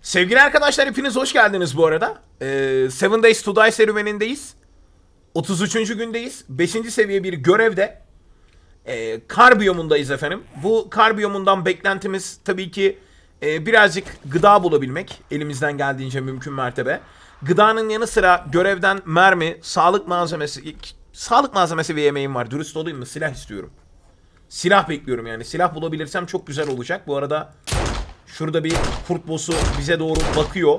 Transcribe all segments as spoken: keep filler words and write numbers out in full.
Sevgili arkadaşlar hepiniz hoş geldiniz bu arada. Ee, Seven Days to Die serüvenindeyiz. otuz üçüncü gündeyiz. beşinci seviye bir görevde. Ee, kar biyomundayız efendim. Bu kar biyomundan beklentimiz tabii ki e, birazcık gıda bulabilmek. Elimizden geldiğince mümkün mertebe. Gıdanın yanı sıra görevden mermi, sağlık malzemesi... Sağlık malzemesi ve yemeğim var. Dürüst olayım mı? Silah istiyorum. Silah bekliyorum yani. Silah bulabilirsem çok güzel olacak. Bu arada şurada bir kurt boss'u bize doğru bakıyor.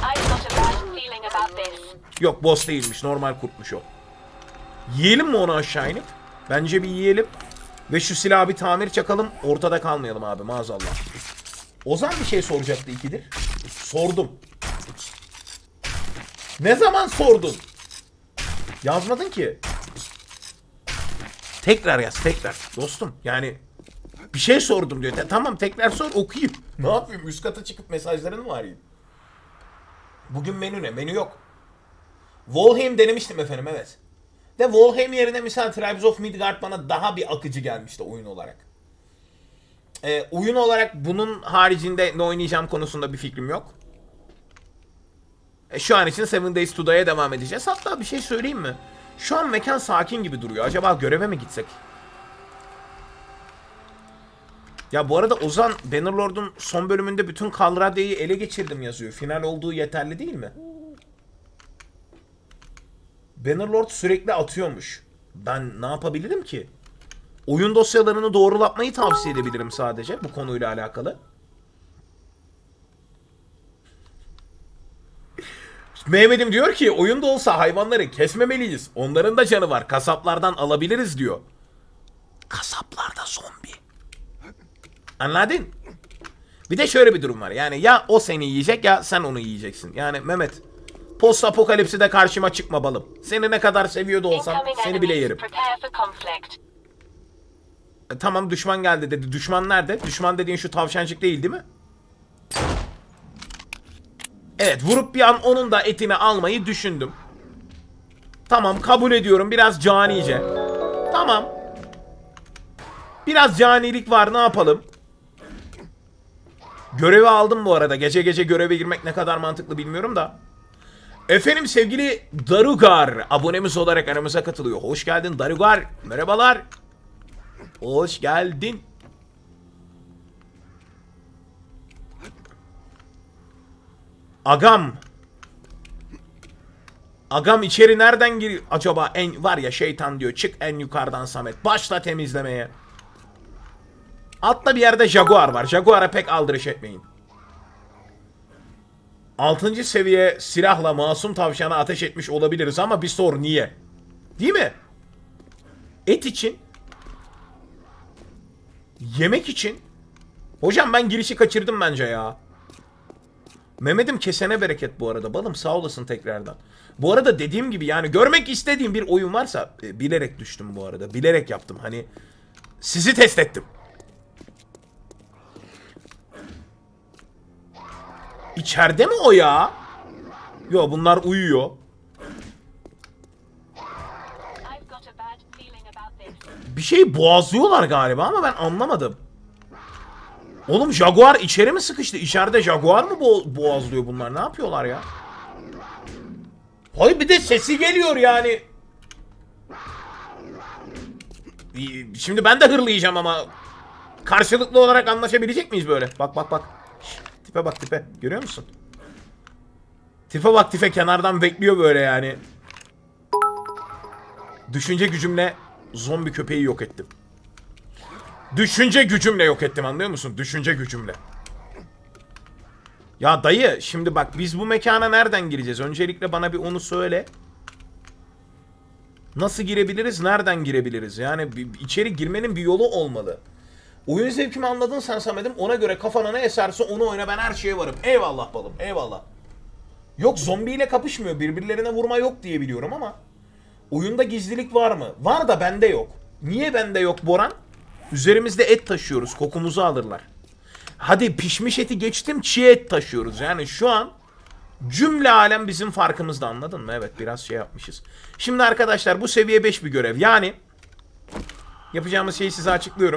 Yok boss değilmiş. Normal kurtmuş o. Yiyelim mi onu aşağı inip? Bence bir yiyelim. Ve şu silahı bir tamir çakalım. Ortada kalmayalım abi maazallah. Ozan bir şey soracaktı ikidir. Sordum. Ne zaman sordun? Yazmadın ki. Tekrar yaz tekrar. Dostum yani bir şey sordum diyor. Tamam tekrar sor okuyayım. Ne yapayım üst kata çıkıp mesajlarını mı arayayım? Bugün menü ne? Menü yok. Valheim denemiştim efendim evet. De Valheim yerine mesela Tribes of Midgard bana daha bir akıcı gelmişti oyun olarak. Ee, oyun olarak bunun haricinde ne oynayacağım konusunda bir fikrim yok. E, şu an için Seven Days to Die'ye devam edeceğiz. Hatta bir şey söyleyeyim mi? Şu an mekan sakin gibi duruyor. Acaba göreve mi gitsek? Ya bu arada Ozan Bannerlord'un son bölümünde bütün Kalradya'yı ele geçirdim yazıyor. Final olduğu yeterli değil mi? Bannerlord sürekli atıyormuş. Ben ne yapabilirim ki? Oyun dosyalarını doğrulatmayı tavsiye edebilirim sadece bu konuyla alakalı. Mehmet'im diyor ki oyunda olsa hayvanları kesmemeliyiz. Onların da canı var. Kasaplardan alabiliriz diyor. Kasaplarda zombi. Anladın? Bir de şöyle bir durum var. Yani ya o seni yiyecek ya sen onu yiyeceksin. Yani Mehmet post apokalipside karşıma çıkma balım. Seni ne kadar seviyor da olsam seni bile yerim. E, tamam düşman geldi dedi. Düşman nerede? Düşman dediğin şu tavşancık değil değil mi? Evet vurup bir an onun da etini almayı düşündüm. Tamam kabul ediyorum biraz canice. Tamam. Biraz canilik var ne yapalım? Görevi aldım bu arada. Gece gece göreve girmek ne kadar mantıklı bilmiyorum da. Efendim sevgili Darugar abonemiz olarak aramıza katılıyor. Hoş geldin Darugar. Merhabalar. Hoş geldin. Agam. Agam içeri nereden giriyor? Acaba en var ya şeytan diyor. Çık en yukarıdan Samet. Başla temizlemeye. Altta bir yerde Jaguar var. Jaguar'a pek aldırış etmeyin. altıncı seviye silahla masum tavşana ateş etmiş olabiliriz ama bir sor niye? Değil mi? Et için. Yemek için. Hocam ben girişi kaçırdım bence ya. Mehmet'im kesene bereket bu arada. Balım sağ olasın tekrardan. Bu arada dediğim gibi yani görmek istediğim bir oyun varsa e, bilerek düştüm bu arada. Bilerek yaptım. Hani sizi test ettim. İçeride mi o ya? Yo bunlar uyuyor. Bir şey boğazlıyorlar galiba ama ben anlamadım. Oğlum Jaguar içeri mi sıkıştı? İçeride Jaguar mı bo boğazlıyor bunlar? Ne yapıyorlar ya? Hayır bir de sesi geliyor yani. Şimdi ben de hırlayacağım ama karşılıklı olarak anlaşabilecek miyiz böyle? Bak bak bak. Şş, tipe bak tipe. Görüyor musun? Tipe bak tipe kenardan bekliyor böyle yani. Düşünce gücümle zombi köpeği yok ettim. Düşünce gücümle yok ettim anlıyor musun? Düşünce gücümle. Ya dayı şimdi bak biz bu mekana nereden gireceğiz? Öncelikle bana bir onu söyle. Nasıl girebiliriz? Nereden girebiliriz? Yani bir, içeri girmenin bir yolu olmalı. Oyun zevkimi anladın sen Samet'im. Ona göre kafana ne eserse onu oyna ben her şeye varım. Eyvallah balım eyvallah. Yok zombiyle kapışmıyor. Birbirlerine vurma yok diye biliyorum ama. Oyunda gizlilik var mı? Var da bende yok. Niye bende yok Boran? Üzerimizde et taşıyoruz. Kokumuzu alırlar. Hadi pişmiş eti geçtim çiğ et taşıyoruz. Yani şu an cümle alem bizim farkımızda anladın mı? Evet biraz şey yapmışız. Şimdi arkadaşlar bu seviye beş bir görev. Yani yapacağımız şeyi size açıklıyorum.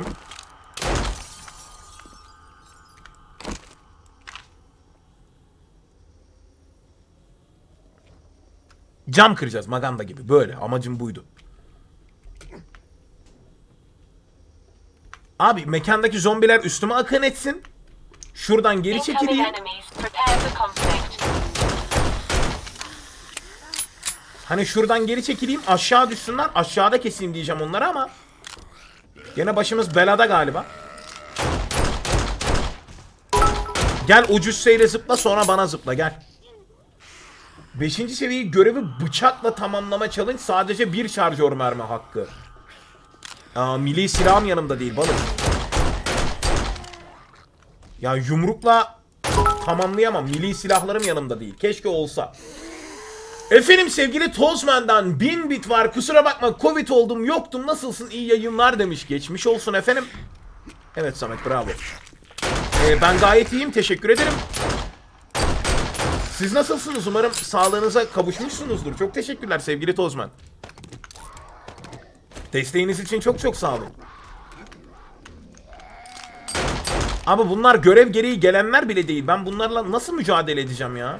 Cam kıracağız Maganda gibi. Böyle. Amacım buydu. Abi mekandaki zombiler üstüme akın etsin. Şuradan geri çekileyim. Hani şuradan geri çekileyim. Aşağı düşsünler. Aşağıda keseyim diyeceğim onlara ama. Gene başımız belada galiba. Gel o cüsseyle zıpla sonra bana zıpla gel. Beşinci seviyeyi görevi bıçakla tamamlama challenge sadece bir şarjör mermi hakkı. Aa, milli silahım yanımda değil balım. Ya yumrukla tamamlayamam. Milli silahlarım yanımda değil. Keşke olsa. Efendim sevgili Tozman'dan bin bit var. Kusura bakma Covid oldum yoktum. Nasılsın iyi yayınlar demiş. Geçmiş olsun efendim. Evet Samet bravo. Ee, ben gayet iyiyim teşekkür ederim. Siz nasılsınız? Umarım sağlığınıza kavuşmuşsunuzdur. Çok teşekkürler sevgili Tozman. Desteğiniz için çok çok sağ olun. Abi bunlar görev gereği gelenler bile değil. Ben bunlarla nasıl mücadele edeceğim ya?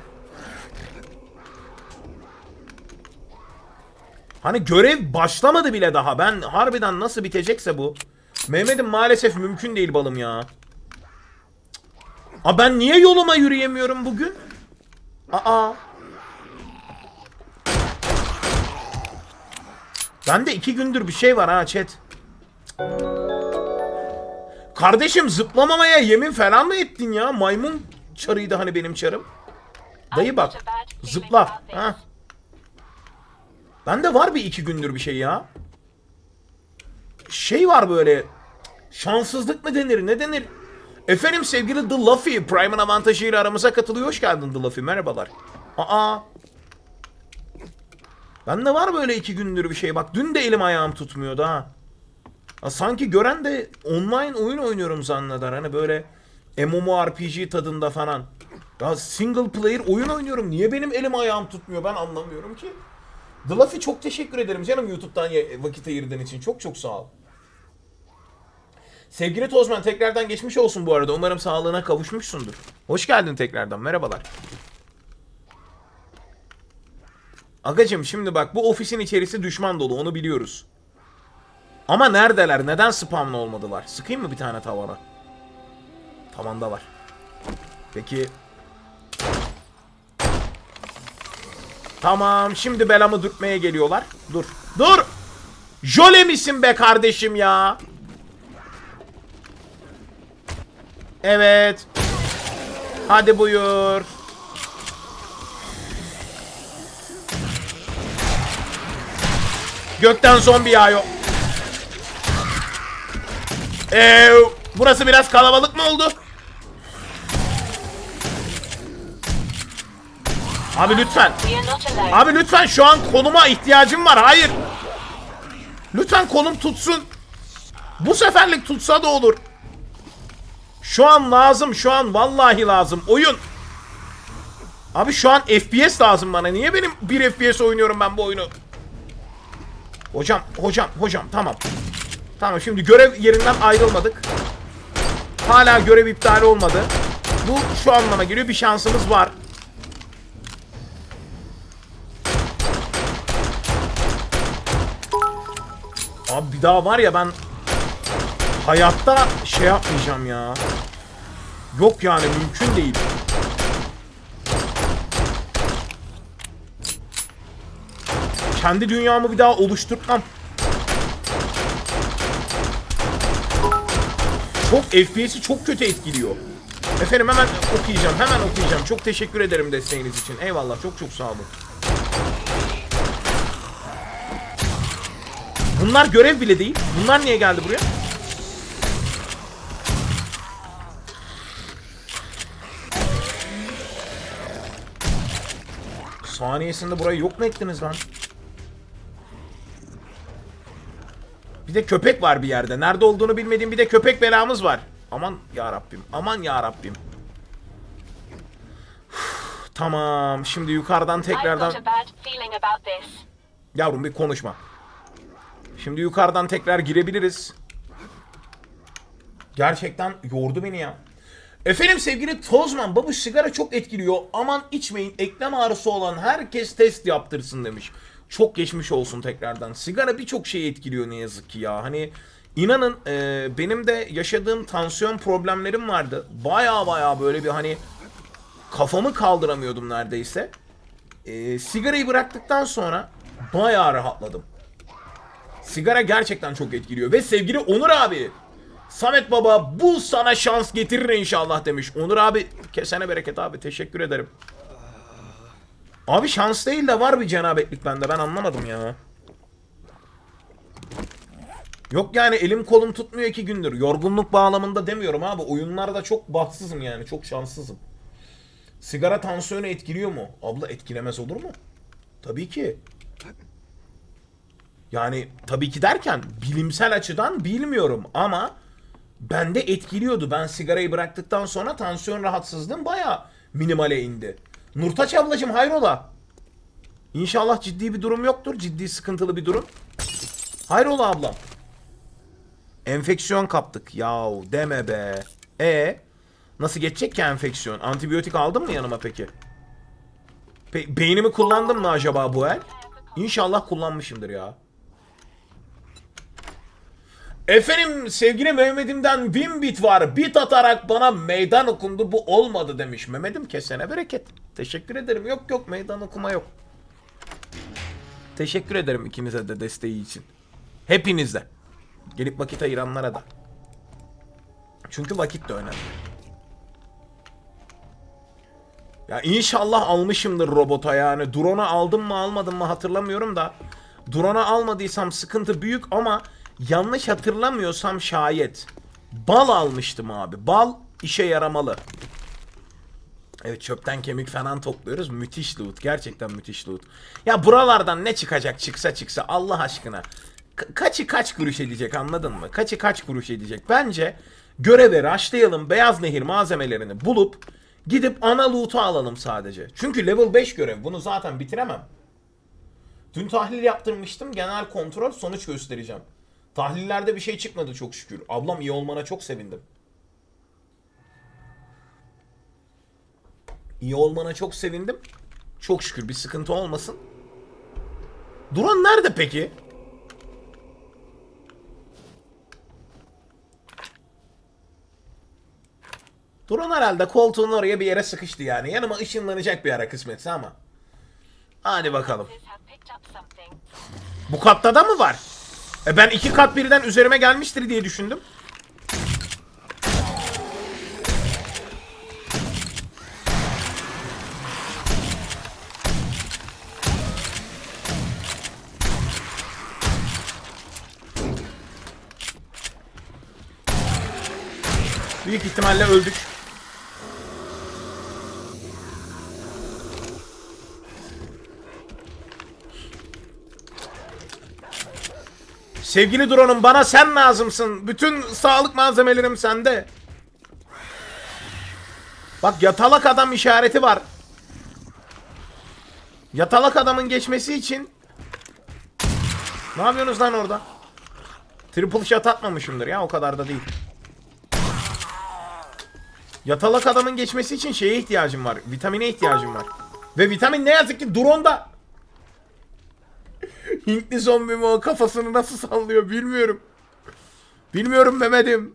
Hani görev başlamadı bile daha. Ben harbiden nasıl bitecekse bu. Mehmet'im maalesef mümkün değil balım ya. Aa ben niye yoluma yürüyemiyorum bugün? Aa. Bende iki gündür bir şey var ha chat. Kardeşim zıplamamaya yemin falan mı ettin ya? Maymun çarıydı hani benim çarım. Dayı bak. Zıpla. Ha. Bende var bir iki gündür bir şey ya. Şey var böyle. Şanssızlık mı denir? Ne denir? Efendim sevgili The Luffy. Prime'ın avantajıyla aramıza katılıyor. Hoş geldin The Luffy. Merhabalar. Aa. Bende var böyle iki gündür bir şey. Bak dün de elim ayağım tutmuyordu ha. Ha sanki gören de online oyun oynuyorum zanneder. Hani böyle MMORPG tadında falan. Ya single player oyun oynuyorum. Niye benim elim ayağım tutmuyor ben anlamıyorum ki. The Luffy çok teşekkür ederim canım YouTube'dan vakit ayırdığın için. Çok çok sağ ol. Sevgili Tozman tekrardan geçmiş olsun bu arada. Umarım sağlığına kavuşmuşsundur. Hoş geldin tekrardan. Merhabalar. Agacım şimdi bak bu ofisin içerisi düşman dolu. Onu biliyoruz. Ama neredeler? Neden spamlı olmadılar? Sıkayım mı bir tane tavana? Tavanda var. Peki. Tamam. Şimdi belamı dürtmeye geliyorlar. Dur. Dur. Jole misin be kardeşim ya? Evet. Hadi buyur. Gökten zombi yağıyor. Ee, burası biraz kalabalık mı oldu? Abi lütfen. Abi lütfen şu an koluma ihtiyacım var. Hayır. Lütfen kolum tutsun. Bu seferlik tutsa da olur. Şu an lazım. Şu an vallahi lazım. Oyun. Abi şu an F P S lazım bana. Niye benim bir F P S oynuyorum ben bu oyunu? Hocam, hocam, hocam tamam. Tamam şimdi görev yerinden ayrılmadık. Hala görev iptal olmadı. Bu şu anlama geliyor bir şansımız var. Abi bir daha var ya ben hayatta şey yapmayacağım ya. Yok yani mümkün değil. Kendi dünyamı bir daha oluşturmam. Çok F P S'i çok kötü etkiliyor. Efendim hemen okuyacağım. Hemen okuyacağım. Çok teşekkür ederim desteğiniz için. Eyvallah. Çok çok sağ olun. Bunlar görev bile değil. Bunlar niye geldi buraya? Saniyesinde burayı yok mu ettiniz lan? Bir de köpek var bir yerde. Nerede olduğunu bilmediğim bir de köpek belamız var. Aman ya Rabbim. Aman ya Rabbim. Tamam. Şimdi yukarıdan tekrardan... Yavrum bir konuşma. Şimdi yukarıdan tekrar girebiliriz. Gerçekten yordu beni ya. Efendim sevgili Tozman, babuş sigara çok etkiliyor. Aman içmeyin, eklem ağrısı olan herkes test yaptırsın demiş. Çok geçmiş olsun tekrardan. Sigara birçok şeyi etkiliyor ne yazık ki ya. Hani inanın e, benim de yaşadığım tansiyon problemlerim vardı. Baya baya böyle bir hani kafamı kaldıramıyordum neredeyse. E, sigarayı bıraktıktan sonra baya rahatladım. Sigara gerçekten çok etkiliyor. Ve sevgili Onur abi, Samet baba bu sana şans getirir inşallah demiş. Onur abi kesene bereket abi, teşekkür ederim. Abi şans değil de var bir cenabetlik bende, ben anlamadım ya. Yok yani elim kolum tutmuyor iki gündür. Yorgunluk bağlamında demiyorum abi, oyunlarda çok bahtsızım yani, çok şanssızım. Sigara tansiyonu etkiliyor mu? Abla etkilemez olur mu? Tabii ki. Yani tabii ki derken bilimsel açıdan bilmiyorum ama bende etkiliyordu. Ben sigarayı bıraktıktan sonra tansiyon rahatsızlığım baya minimale indi. Nurtaç ablacığım hayrola? İnşallah ciddi bir durum yoktur. Ciddi sıkıntılı bir durum. Hayrola ablam? Enfeksiyon kaptık. Yahu deme be. E nasıl geçecek ki enfeksiyon? Antibiyotik aldın mı yanıma peki? Pe beynimi kullandım mı acaba bu el? İnşallah kullanmışımdır ya. Efendim sevgili Mehmet'imden bin bit var. Bit atarak bana meydan okundu, bu olmadı demiş. Mehmet'im kesene bereket. Teşekkür ederim. Yok yok meydan okuma yok. Teşekkür ederim ikinize de desteği için. Hepinize. Gelip vakit ayıranlara da. Çünkü vakit de önemli. Ya inşallah almışımdır robota yani. Drone'u aldım mı almadım mı hatırlamıyorum da. Drone'u almadıysam sıkıntı büyük ama yanlış hatırlamıyorsam şayet bal almıştım abi. Bal işe yaramalı. Evet, çöpten kemik falan topluyoruz. Müthiş loot. Gerçekten müthiş loot. Ya buralardan ne çıkacak, çıksa çıksa Allah aşkına. Ka kaçı kaç kuruş edecek, anladın mı? Kaçı kaç kuruş edecek? Bence görevi rushlayalım. Beyaz Nehir malzemelerini bulup gidip ana loot'u alalım sadece. Çünkü level beş görev. Bunu zaten bitiremem. Dün tahlil yaptırmıştım. Genel kontrol, sonuç göstereceğim. Tahlillerde bir şey çıkmadı çok şükür. Ablam iyi olmana çok sevindim. İyi olmana çok sevindim. Çok şükür bir sıkıntı olmasın. Duran nerede peki? Duran herhalde koltuğun oraya bir yere sıkıştı yani. Yanıma ışınlanacak bir ara kısmetse ama. Hadi bakalım. Bu katta da mı var? E ben iki kat birden üzerime gelmiştir diye düşündüm. Büyük ihtimalle öldük. Sevgili drone'um, bana sen lazımsın. Bütün sağlık malzemelerim sende. Bak yatalak adam işareti var. Yatalak adamın geçmesi için. Ne yapıyorsunuz lan orada? Triple shot atmamışımdır ya, o kadar da değil. Yatalak adamın geçmesi için şeye ihtiyacım var. Vitamine ihtiyacım var. Ve vitamin ne yazık ki drone'da. Hintli zombi mi o, kafasını nasıl sallıyor bilmiyorum. Bilmiyorum Mehmet'im.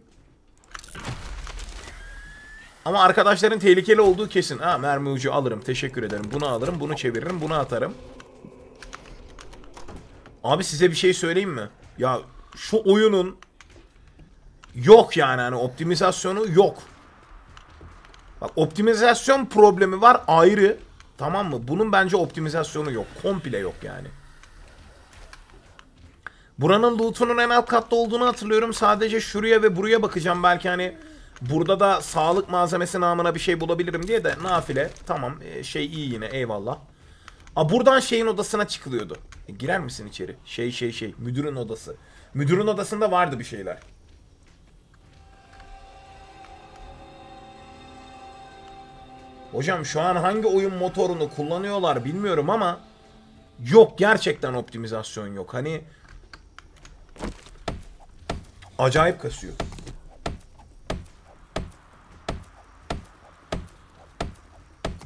Ama arkadaşların tehlikeli olduğu kesin. Ha, mermi ucu alırım, teşekkür ederim. Bunu alırım, bunu çeviririm, bunu atarım. Abi size bir şey söyleyeyim mi? Ya şu oyunun yok yani, hani optimizasyonu yok. Bak, optimizasyon problemi var ayrı. Tamam mı? Bunun bence optimizasyonu yok. Komple yok yani. Buranın loot'unun en alt katta olduğunu hatırlıyorum. Sadece şuraya ve buraya bakacağım. Belki hani burada da sağlık malzemesi namına bir şey bulabilirim diye de nafile. Tamam, şey iyi yine, eyvallah. Aa, buradan şeyin odasına çıkılıyordu. E, girer misin içeri? Şey şey şey. Müdürün odası. Müdürün odasında vardı bir şeyler. Hocam şu an hangi oyun motorunu kullanıyorlar bilmiyorum ama yok, gerçekten optimizasyon yok. Hani acayip kasıyor.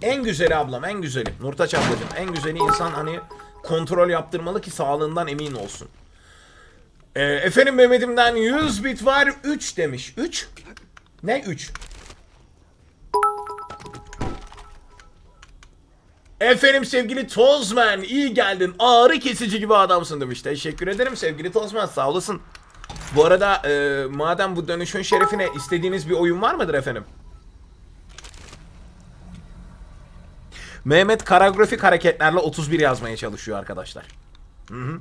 En güzeli ablam, en güzeli. Nurtaç ablacığım, en güzeli insan hani kontrol yaptırmalı ki sağlığından emin olsun. Ee, efendim Mehmet'imden yüz bit var. üç demiş. üç? Ne üç? Efendim sevgili Tozman, iyi geldin. Ağrı kesici gibi adamsın demiş. Teşekkür ederim sevgili Tozman, sağ olasın. Bu arada e, madem bu dönüşün şerefine istediğiniz bir oyun var mıdır efendim? Mehmet karografik hareketlerle otuz bir yazmaya çalışıyor arkadaşlar. Hı hı.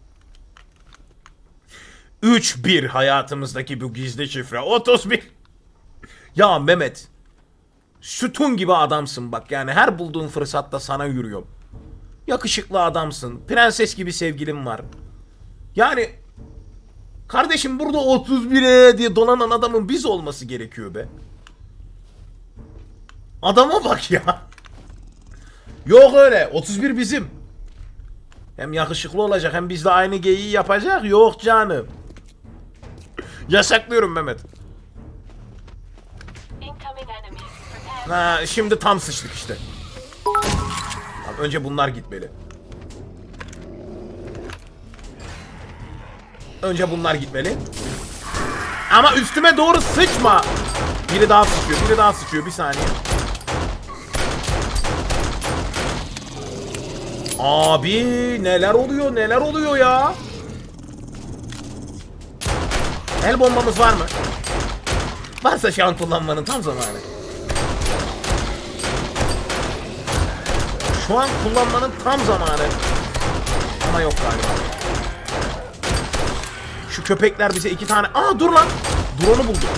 üç bir hayatımızdaki bu gizli şifre otuz bir. Ya Mehmet, sütun gibi adamsın bak, yani her bulduğun fırsatta sana yürüyorum. Yakışıklı adamsın, prenses gibi sevgilim var. Yani kardeşim burada otuz bire diye donanan adamın biz olması gerekiyor be. Adama bak ya. Yok öyle, otuz bir bizim. Hem yakışıklı olacak hem bizle aynı geyiği yapacak. Yok canım. Yasaklıyorum Mehmet. Ha, şimdi tam sıçtık işte. Tamam, önce bunlar gitmeli. Önce bunlar gitmeli. Ama üstüme doğru sıçma. Biri daha sıçıyor, biri daha sıçıyor. Bir saniye. Abi neler oluyor, neler oluyor ya? El bombamız var mı? Varsa şu an kullanmanın tam zamanı. Şu an kullanmanın tam zamanı. Ama yok galiba. Şu köpekler bize iki tane... Aa dur lan! Drone'u buldum.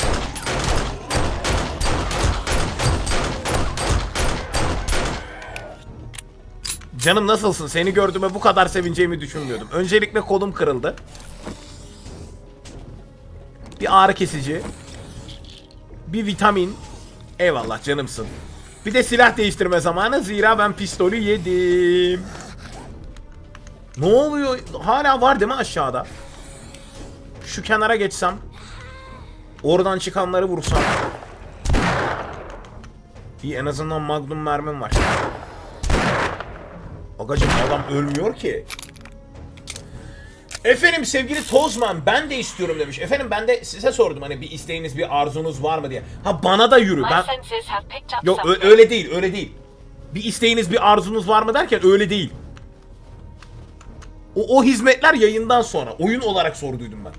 Canım nasılsın? Seni gördüğüme bu kadar sevineceğimi düşünmüyordum. Öncelikle kolum kırıldı. Bir ağrı kesici. Bir vitamin. Eyvallah canımsın. Bir de silah değiştirme zamanı. Zira ben pistolü yedim. Ne oluyor? Hala var değil mi aşağıda? Şu kenara geçsem. Oradan çıkanları vursam. İyi, en azından magnum mermim var. Agacım adam ölmüyor ki. Efendim sevgili Tozman, ben de istiyorum demiş. Efendim ben de size sordum hani bir isteğiniz, bir arzunuz var mı diye. Ha bana da yürü. Ben... Yok öyle değil, öyle değil. Bir isteğiniz, bir arzunuz var mı derken öyle değil. O, o hizmetler yayından sonra. Oyun olarak sorduydum ben.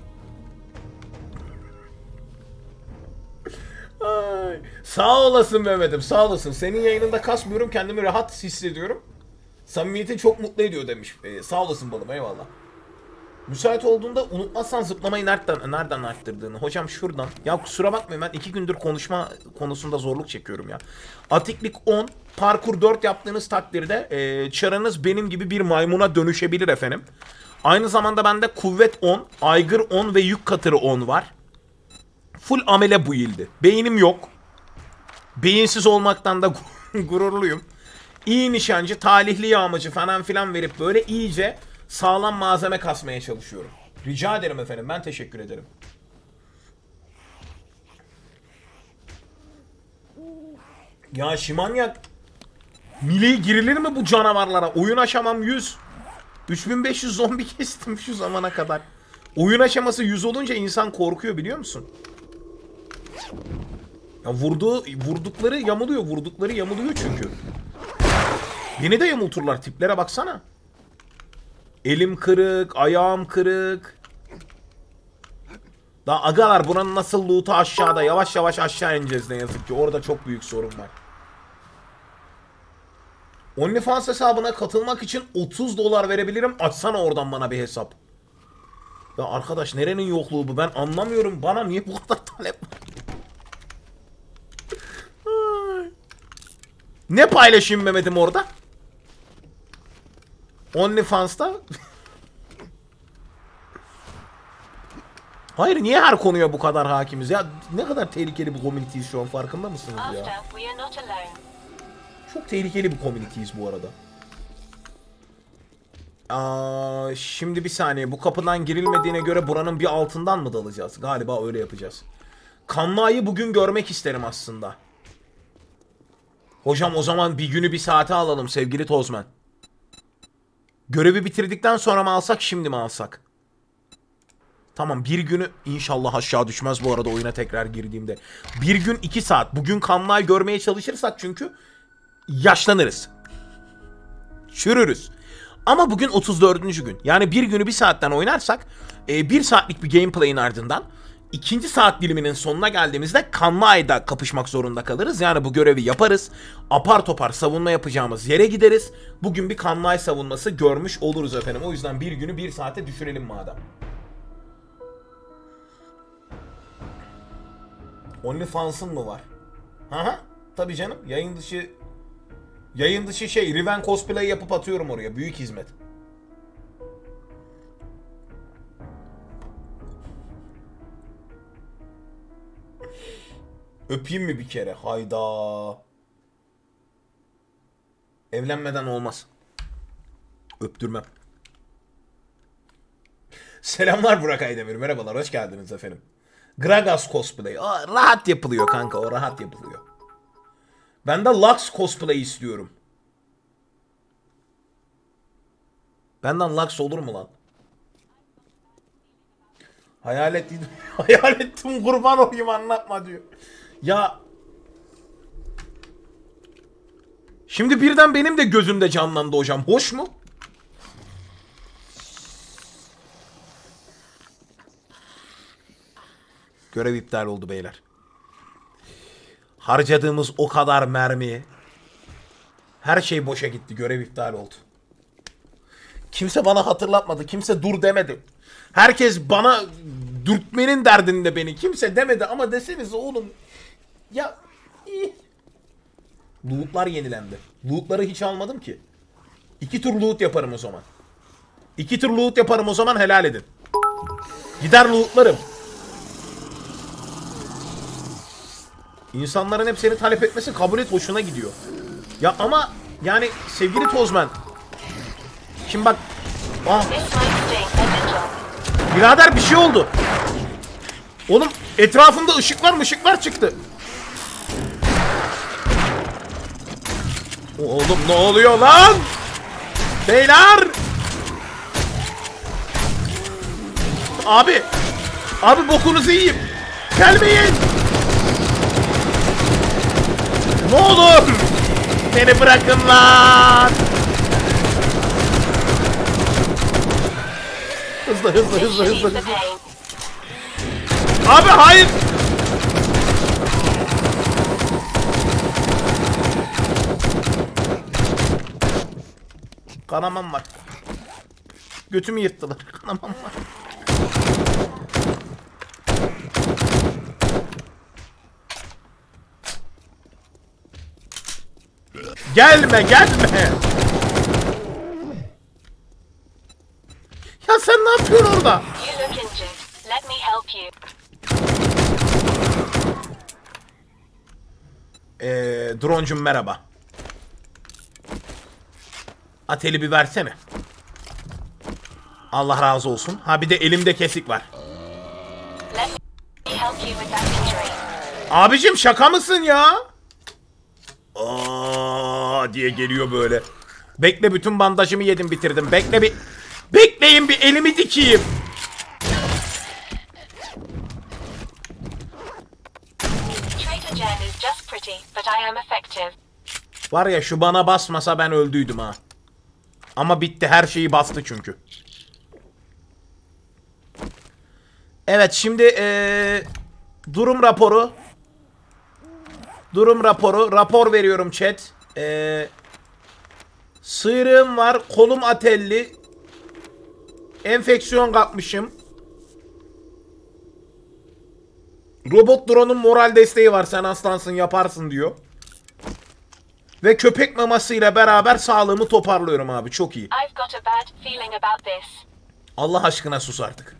Ay, sağ olasın Mehmet'im, sağ olasın. Senin yayınında kasmıyorum, kendimi rahat hissediyorum. Samimiyetin çok mutlu ediyor demiş. Ee, sağ olasın balım, eyvallah. Müsait olduğunda unutmazsan zıplamayı nereden, nereden arttırdığını. Hocam şuradan. Ya kusura bakmayın, ben iki gündür konuşma konusunda zorluk çekiyorum ya. Atiklik on, parkur dört yaptığınız takdirde e, çarınız benim gibi bir maymuna dönüşebilir efendim. Aynı zamanda bende kuvvet on, aygır on ve yük katırı on var. Full amele build'i. Beynim yok. Beyinsiz olmaktan da gururluyum. İyi nişancı, talihli yağmacı falan filan verip böyle iyice sağlam malzeme kasmaya çalışıyorum. Rica ederim efendim, ben teşekkür ederim. Ya Şimanyak, milli girilir mi bu canavarlara? Oyun aşamam yüz. üç bin beş yüz zombi kestim şu zamana kadar. Oyun aşaması yüz olunca insan korkuyor, biliyor musun? Ya vurduğu, vurdukları yamuluyor, vurdukları yamuluyor çünkü. Beni de yamulturlar, tiplere baksana. Elim kırık, ayağım kırık. Daha agalar, buranın nasıl loot'u aşağıda. Yavaş yavaş aşağı ineceğiz ne yazık ki. Orada çok büyük sorun var. OnlyFans hesabına katılmak için otuz dolar verebilirim. Açsana oradan bana bir hesap. Ya arkadaş, nerenin yokluğu bu? Ben anlamıyorum. Bana niye bu kadar talep var? Ne paylaşayım Mehmet'im orada? OnlyFans'ta. Hayır, niye her konuya bu kadar hakimiz ya? Ne kadar tehlikeli bir komüniteyiz şu an, farkında mısınız ya? Çok tehlikeli bir komüniteyiz bu arada. Aa, şimdi bir saniye, bu kapıdan girilmediğine göre buranın bir altından mı dalacağız? Galiba öyle yapacağız. Kanlı ayı bugün görmek isterim aslında. Hocam o zaman bir günü bir saate alalım sevgili Tozman. Görevi bitirdikten sonra mı alsak, şimdi mi alsak? Tamam, bir günü inşallah aşağı düşmez bu arada oyuna tekrar girdiğimde. Bir gün iki saat. Bugün Kanla'yı görmeye çalışırsak çünkü yaşlanırız. Çürürüz. Ama bugün otuz dördüncü gün. Yani bir günü bir saatten oynarsak e, bir saatlik bir gameplay'in ardından ikinci saat diliminin sonuna geldiğimizde Kanla'yla kapışmak zorunda kalırız. Yani bu görevi yaparız. Apar topar savunma yapacağımız yere gideriz. Bugün bir Kanla'yı savunması görmüş oluruz efendim. O yüzden bir günü bir saate düşürelim madem. OnlyFans'ın mı var? Aha, tabii canım. Yayın dışı yayın dışı şey, Riven cosplay yapıp atıyorum oraya. Büyük hizmet. Öpeyim mi bir kere? Hayda. Evlenmeden olmaz. Öptürmem. Selamlar Burak Aydemir. Merhabalar, hoş geldiniz efendim. Gragas cosplay. Aa, rahat yapılıyor kanka, o rahat yapılıyor. Ben de Lux cosplay istiyorum. Benden Lux olur mu lan? Hayal ettim, hayal ettim, kurban olayım, anlatma diyor. Ya şimdi birden benim de gözümde canlandı hocam. Hoş mu? Görev iptal oldu beyler. Harcadığımız o kadar mermi, her şey boşa gitti. Görev iptal oldu. Kimse bana hatırlatmadı. Kimse dur demedi. Herkes bana dürtmenin derdinde beni. Kimse demedi ama desenize oğlum. Ya iyi. Loot'lar yenilendi. Loot'ları hiç almadım ki. İki tur loot yaparım o zaman. İki tur loot yaparım o zaman, helal edin. Gider loot'larım. İnsanların hep seni talep etmesi, kabul et, hoşuna gidiyor. Ya ama yani sevgili Tozman. Şimdi bak. Ah. Birader bir şey oldu. Oğlum etrafında ışıklar ışıklar çıktı. Oğlum ne oluyor lan? Beyler. Abi. Abi bokunuzu yiyeyim. Gelmeyin. Ne olur. Beni bırakın lan. Hızlı hızlı hızlı hızlı hızlı. Abi hayır. Kanamam var. Götümü yırttılar. Kanamam var. Gelme gelme. Ya sen ne yapıyorsun orada? Eee droncum merhaba. Ateli bir versene. Allah razı olsun. Ha bir de elimde kesik var. Abicim şaka mısın ya? Aa diye geliyor böyle. Bekle, bütün bandajımı yedim bitirdim. Bekle bir. Bekleyin bir, elimi dikeyim. Var ya şu bana basmasa ben öldüydüm ha. Ama bitti, her şeyi bastı çünkü. Evet şimdi ee, durum raporu. Durum raporu. Rapor veriyorum chat. Ee, sıyrığım var. Kolum atelli. Enfeksiyon kapmışım. Robot drone'un moral desteği var. Sen aslansın, yaparsın diyor. Ve köpek mamasıyla beraber sağlığımı toparlıyorum abi. Çok iyi. Allah aşkına sus artık.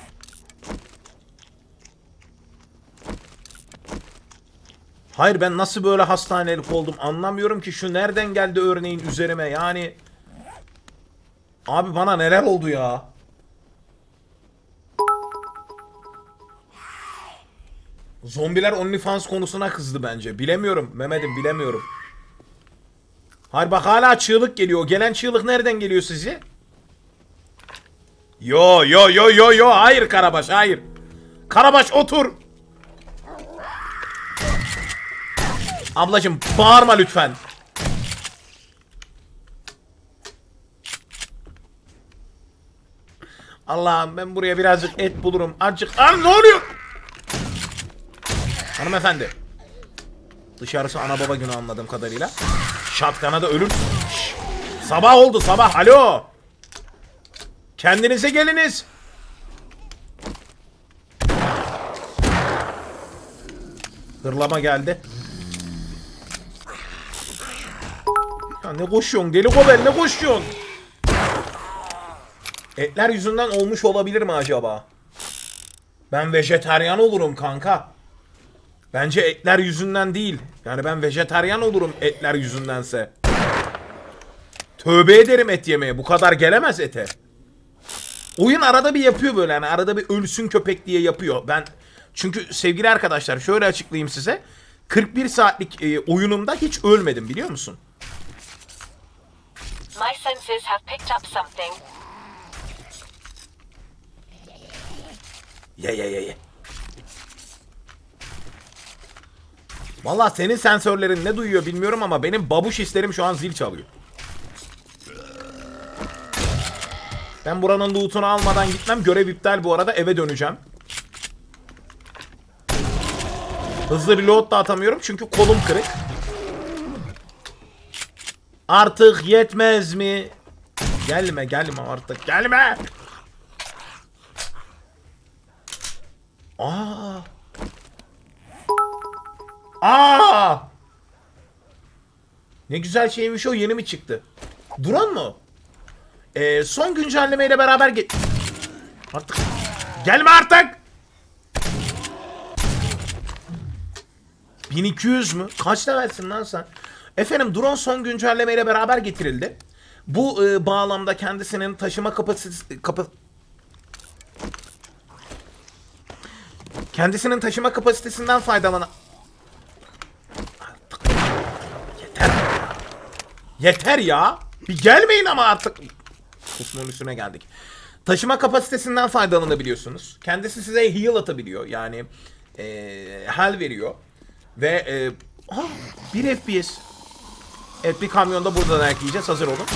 Hayır, ben nasıl böyle hastanelik oldum anlamıyorum ki. Şu nereden geldi örneğin üzerime yani. Abi bana neler oldu ya. Zombiler OnlyFans konusuna kızdı bence. Bilemiyorum Mehmet'im, bilemiyorum. Hayır bak hala çığlık geliyor. Gelen çığlık nereden geliyor sizi? Yo yo yo yo yo. Hayır Karabaş hayır. Karabaş otur. Ablacım bağırma lütfen. Allah'ım ben buraya birazcık et bulurum. Azıcık. Aa, ne oluyor? Hanımefendi. Dışarısı ana baba günü anladığım kadarıyla. Şatkana da ölür. Şş. Sabah oldu sabah. Alo. Kendinize geliniz. Hırlama geldi. Ya ne koşuyorsun deli kobel ne koşuyorsun? Etler yüzünden olmuş olabilir mi acaba? Ben vejetaryen olurum kanka. Bence etler yüzünden değil. Yani ben vejetaryen olurum etler yüzündense. Tövbe ederim et yemeye. Bu kadar gelemez ete. Oyun arada bir yapıyor böyle. Yani arada bir ölsün köpek diye yapıyor. Ben çünkü sevgili arkadaşlar şöyle açıklayayım size. kırk bir saatlik e, oyunumda hiç ölmedim biliyor musun? My senses have picked up something. Ye ye ye ye. Valla senin sensörlerin ne duyuyor bilmiyorum ama benim babuş hislerim şu an zil çalıyor. Ben buranın loot'unu almadan gitmem. Görev iptal bu arada. Eve döneceğim. Hızlı reload da atamıyorum çünkü kolum kırık. Artık yetmez mi? Gelme gelme artık gelme. Aa. Aa. Ne güzel şeymiş o, yeni mi çıktı? Duran mı? Ee, son güncellemeyle beraber get... Artık gelme artık. bin iki yüz mü? Kaç levelsin lan sen? Efendim drone son güncellemeyle beraber getirildi. Bu e, bağlamda kendisinin taşıma kapasitesi kapa... kendisinin taşıma kapasitesinden faydalanan... Artık yeter. Yeter ya. Bir gelmeyin ama artık. Kusmun üstüne geldik. Taşıma kapasitesinden faydalanabiliyorsunuz. Kendisi size heal atabiliyor. Yani e, hal veriyor. Ve e, ah, bir F P S. Evet, bir kamyonda buradan ekleyeceğiz. Hazır olun.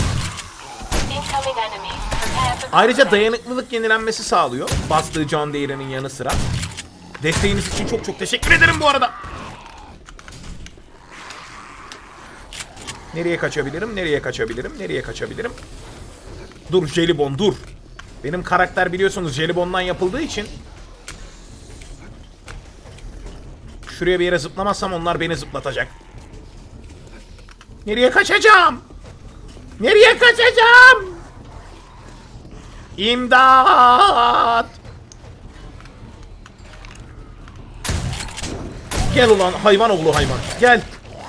Ayrıca dayanıklılık yenilenmesi sağlıyor. Bastığı can değerinin yanı sıra. Desteğiniz için çok çok teşekkür ederim bu arada. Nereye kaçabilirim? Nereye kaçabilirim? Nereye kaçabilirim? Dur jelibon dur. Benim karakter biliyorsunuz jelibondan yapıldığı için. Şuraya bir yere zıplamazsam onlar beni zıplatacak. Nereye kaçacağım? Nereye kaçacağım? İmdat! Gel ulan hayvan oğlu hayvan. Gel.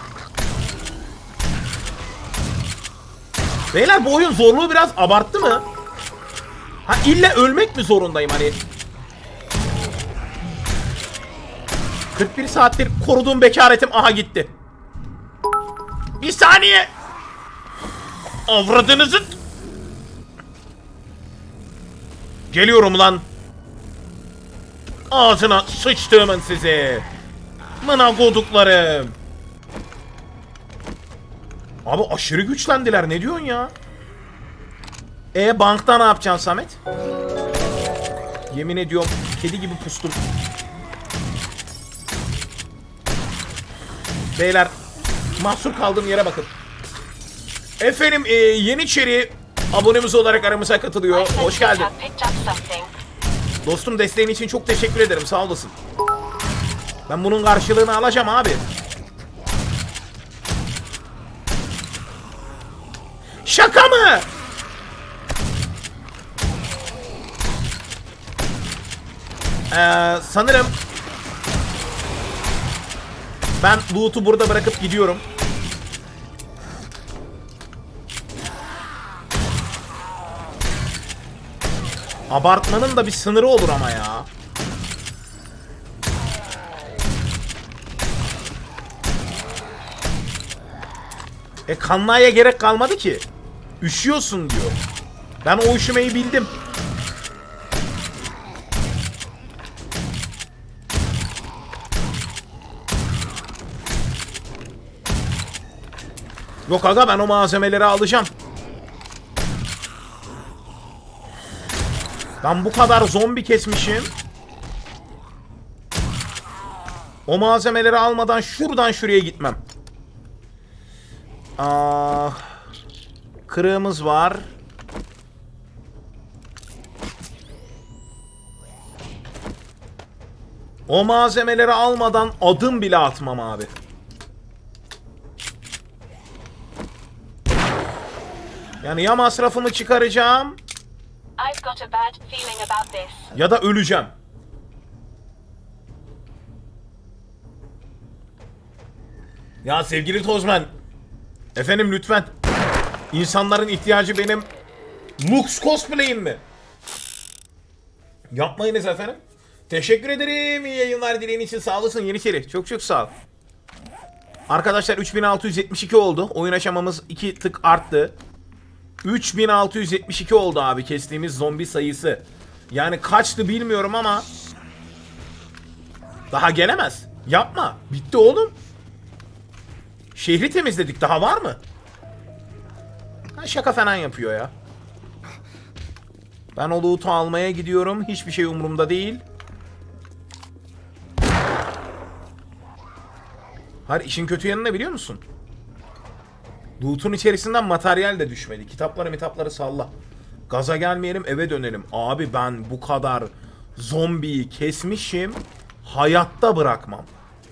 Beyler bu oyun zorluğu biraz abarttı mı? Ha illa ölmek mi zorundayım hani? kırk bir saattir koruduğum bekaretim aha gitti. Bir saniye. Avradınızın. Geliyorum lan. Ağzına sıçtığımın sizi. Mına koduklarım. Abi aşırı güçlendiler. Ne diyorsun ya? E bankta ne yapacaksın Samet? Yemin ediyorum kedi gibi pustum. Beyler mahsur kaldığım yere bakın. Efendim e, Yeniçeri abonemiz olarak aramıza katılıyor. Hoş geldin. Dostum desteğin için çok teşekkür ederim. Sağ olasın. Ben bunun karşılığını alacağım abi. Şaka mı? Ee, sanırım ben loot'u burada bırakıp gidiyorum. Abartmanın da bir sınırı olur ama ya. E kanlığa gerek kalmadı ki. Üşüyorsun diyor. Ben o üşümeyi bildim. Yok aga, ben o malzemeleri alacağım. Ben bu kadar zombi kesmişim. O malzemeleri almadan şuradan şuraya gitmem. Ah, kırığımız var. O malzemeleri almadan adım bile atmam abi. Yani ya masrafımı çıkaracağım ya da öleceğim. Ya sevgili Tozman, efendim lütfen. İnsanların ihtiyacı benim Lux cosplay'im mi? Yapmayınız efendim. Teşekkür ederim. İyi yayınlar dileğin için sağ olasın Yeniçeri. Çok çok sağ ol. Arkadaşlar üç bin altı yüz yetmiş iki oldu. Oyun aşamamız iki tık arttı. üç bin altı yüz yetmiş iki oldu abi kestiğimiz zombi sayısı. Yani kaçtı bilmiyorum ama daha gelemez. Yapma. Bitti oğlum. Şehri temizledik. Daha var mı? Ha, şaka falan yapıyor ya. Ben o loot'u almaya gidiyorum. Hiçbir şey umurumda değil. Hayır, işin kötü yanı ne biliyor musun? Loot'un içerisinden materyal de düşmedi. Kitapları mitapları salla. Gaza gelmeyelim, eve dönelim. Abi ben bu kadar zombiyi kesmişim. Hayatta bırakmam.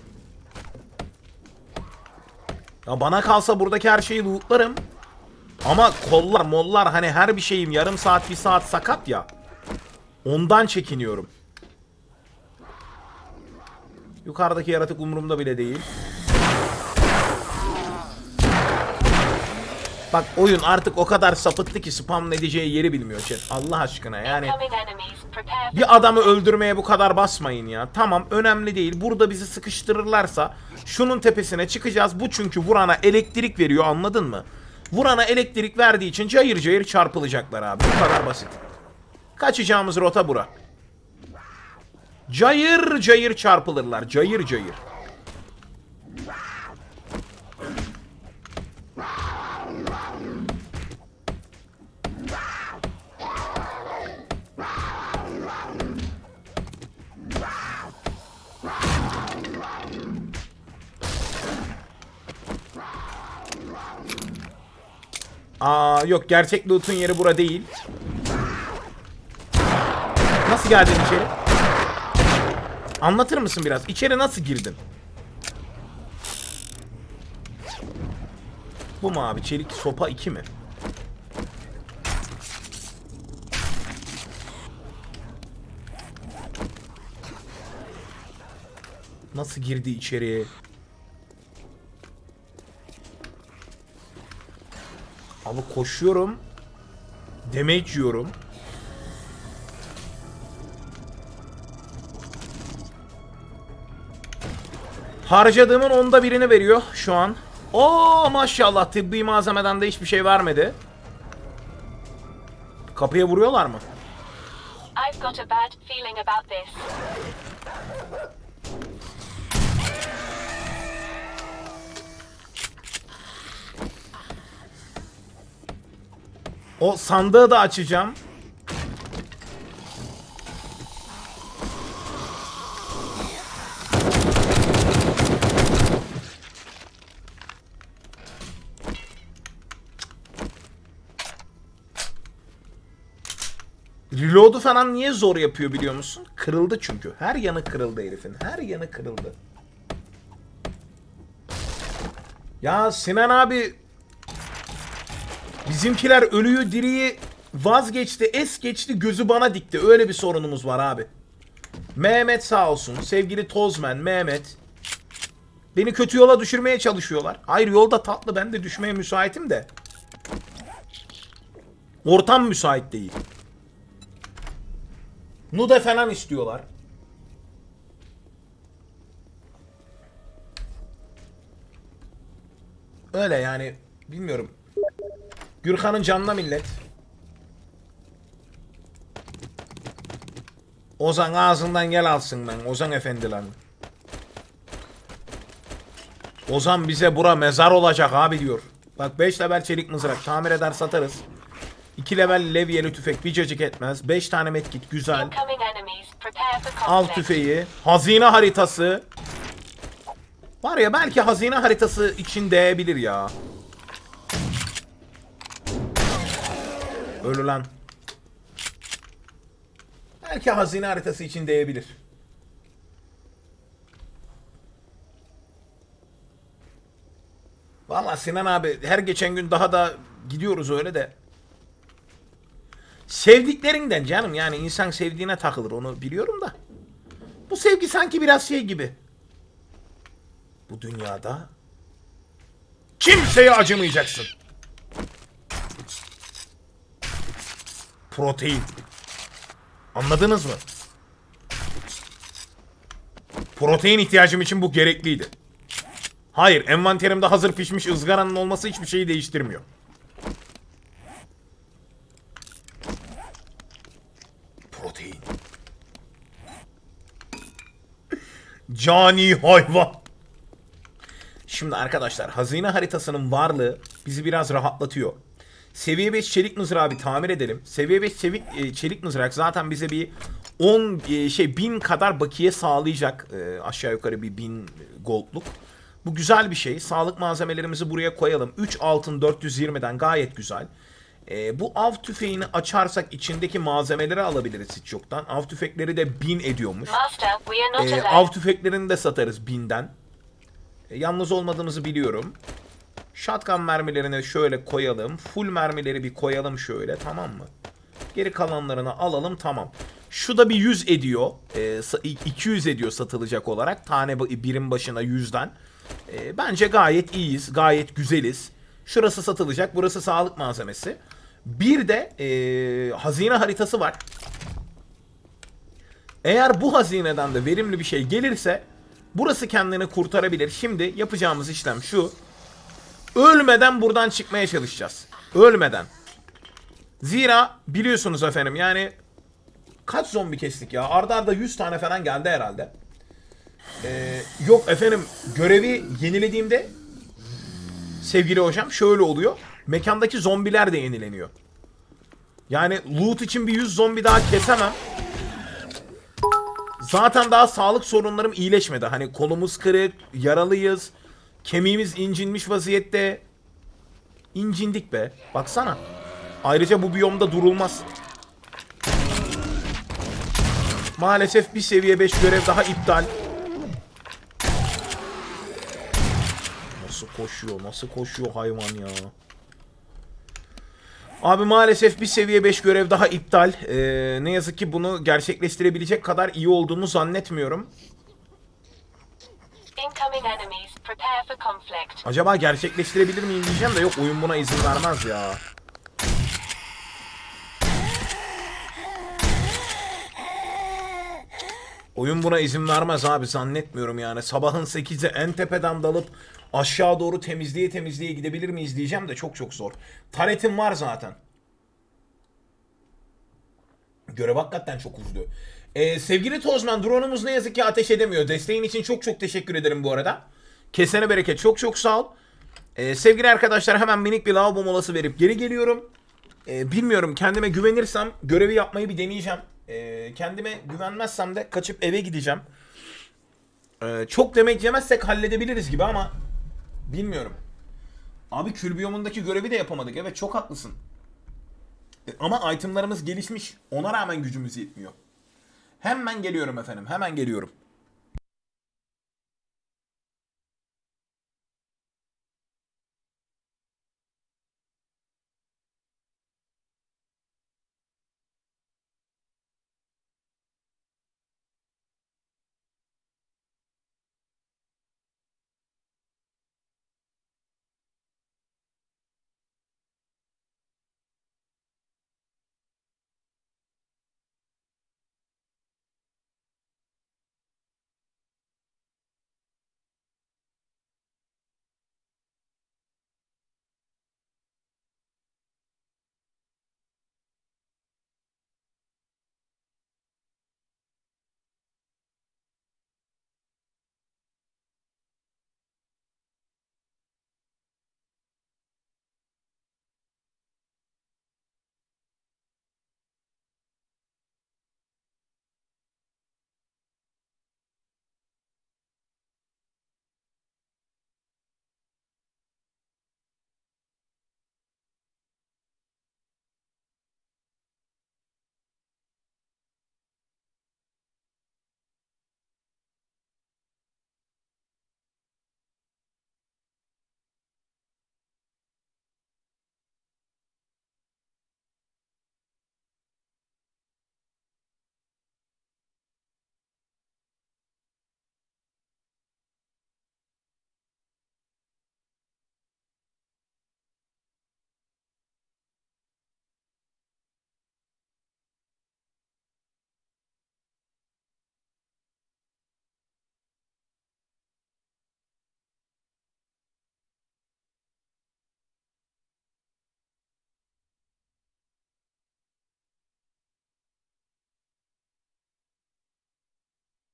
Ya bana kalsa buradaki her şeyi lootlarım. Ama kollar mollar hani her bir şeyim yarım saat bir saat sakat ya. Ondan çekiniyorum. Yukarıdaki yaratık umurumda bile değil. Bak oyun artık o kadar sapıttı ki spam edeceği yeri bilmiyor chat. Allah aşkına yani. Bir adamı öldürmeye bu kadar basmayın ya. Tamam, önemli değil. Burada bizi sıkıştırırlarsa şunun tepesine çıkacağız. Bu çünkü vurana elektrik veriyor, anladın mı? Vurana elektrik verdiği için cayır cayır çarpılacaklar abi. Bu kadar basit. Kaçacağımız rota bura. Cayır cayır çarpılırlar. Cayır cayır. Aa yok, gerçek loot'un yeri bura değil. Nasıl geldin içeri? Anlatır mısın biraz? İçeri nasıl girdin? Bu mu abi? Çelik sopa iki mi? Nasıl girdi içeri? Abi koşuyorum. Damage yiyorum. Harcadığımın onda birini veriyor şu an. Oo maşallah, tıbbi malzemeden de hiçbir şey vermedi. Kapıya vuruyorlar mı? I've got a bad feeling about this. O sandığı da açacağım. Reload'u falan niye zor yapıyor biliyor musun? Kırıldı çünkü. Her yanı kırıldı herifin. Her yanı kırıldı. Ya Sinan abi, bizimkiler ölüyü diriyi vazgeçti, es geçti, gözü bana dikti. Öyle bir sorunumuz var abi. Mehmet sağ olsun. Sevgili Tozman, Mehmet. Beni kötü yola düşürmeye çalışıyorlar. Hayır, yolda tatlı, ben de düşmeye müsaitim de. Ortam müsait değil. Nude falan istiyorlar. Öyle yani. bilmiyorum. Gürkan'ın canına millet. Ozan ağzından gel alsın lan. Ozan efendi lan. Ozan bize bura mezar olacak abi diyor. Bak beş level çelik mızrak tamir eder satarız. iki level levyeli tüfek bir cacık etmez. beş tane medkit güzel. Al tüfeği. Hazine haritası. Var ya belki hazine haritası için değebilir ya. Ölü lan. Belki hazine haritası için değebilir. Valla Sinan abi her geçen gün daha da gidiyoruz öyle de. Sevdiklerinden canım yani insan sevdiğine takılır onu biliyorum da. Bu sevgi sanki biraz şey gibi. Bu dünyada kimseye acımayacaksın. Protein. Anladınız mı? Protein ihtiyacım için bu gerekliydi. Hayır, envanterimde hazır pişmiş ızgaranın olması hiçbir şeyi değiştirmiyor. Protein. Cani hayvan. Şimdi arkadaşlar hazine haritasının varlığı bizi biraz rahatlatıyor. Seviye beş çelik mızrağı bir tamir edelim. Seviye beş çelik, e, çelik mızrak zaten bize bir on e, şey bin kadar bakiye sağlayacak. E, aşağı yukarı bir bin goldluk. Bu güzel bir şey. Sağlık malzemelerimizi buraya koyalım. üç altın dört yüz yirmiden gayet güzel. E, bu av tüfeğini açarsak içindeki malzemeleri alabiliriz hiç yoktan. Av tüfekleri de bin ediyormuş. E, av tüfeklerini de satarız binden. E, yalnız olmadığımızı biliyorum. Shotgun mermilerini şöyle koyalım. Full mermileri bir koyalım şöyle, tamam mı? Geri kalanlarını alalım, tamam. Şu da bir yüz ediyor. E, iki yüz ediyor satılacak olarak. Tane birim başına yüzden. E, bence gayet iyiyiz. Gayet güzeliz. Şurası satılacak. Burası sağlık malzemesi. Bir de e, hazine haritası var. Eğer bu hazineden de verimli bir şey gelirse burası kendini kurtarabilir. Şimdi yapacağımız işlem şu. Ölmeden buradan çıkmaya çalışacağız. Ölmeden. Zira biliyorsunuz efendim yani kaç zombi kestik ya? Arda arda yüz tane falan geldi herhalde. Ee, yok efendim görevi yenilediğimde sevgili hocam şöyle oluyor. Mekandaki zombiler de yenileniyor. Yani loot için bir yüz zombi daha kesemem. Zaten daha sağlık sorunlarım iyileşmedi. Hani kolumuz kırık, yaralıyız. Kemiğimiz incinmiş vaziyette. İncindik be. Baksana. Ayrıca bu biyomda durulmaz. Maalesef bir seviye beş görev daha iptal. Nasıl koşuyor? Nasıl koşuyor hayvan ya? Abi maalesef bir seviye beş görev daha iptal. Ee, ne yazık ki bunu gerçekleştirebilecek kadar iyi olduğumu zannetmiyorum. Acaba gerçekleştirebilir miyim diyeceğim de yok, oyun buna izin vermez ya. Oyun buna izin vermez abi, zannetmiyorum yani. Sabahın sekizi en tepeden dalıp aşağı doğru temizliğe temizliğe gidebilir miyiz diyeceğim de çok çok zor. Taretim var zaten. Görev hakikaten çok uzun. Ee, sevgili Tozman, drone'umuz ne yazık ki ateş edemiyor. Desteğin için çok çok teşekkür ederim bu arada. Kesene bereket, çok çok sağ ol. Ee, sevgili arkadaşlar hemen minik bir lavabo molası verip geri geliyorum. Ee, bilmiyorum, kendime güvenirsem görevi yapmayı bir deneyeceğim. Ee, kendime güvenmezsem de kaçıp eve gideceğim. Ee, çok demek yemezsek halledebiliriz gibi ama bilmiyorum. Abi kül biyomundaki görevi de yapamadık. Evet çok haklısın. Ee, ama itemlarımız gelişmiş. Ona rağmen gücümüz yetmiyor. Hemen geliyorum efendim. Hemen geliyorum.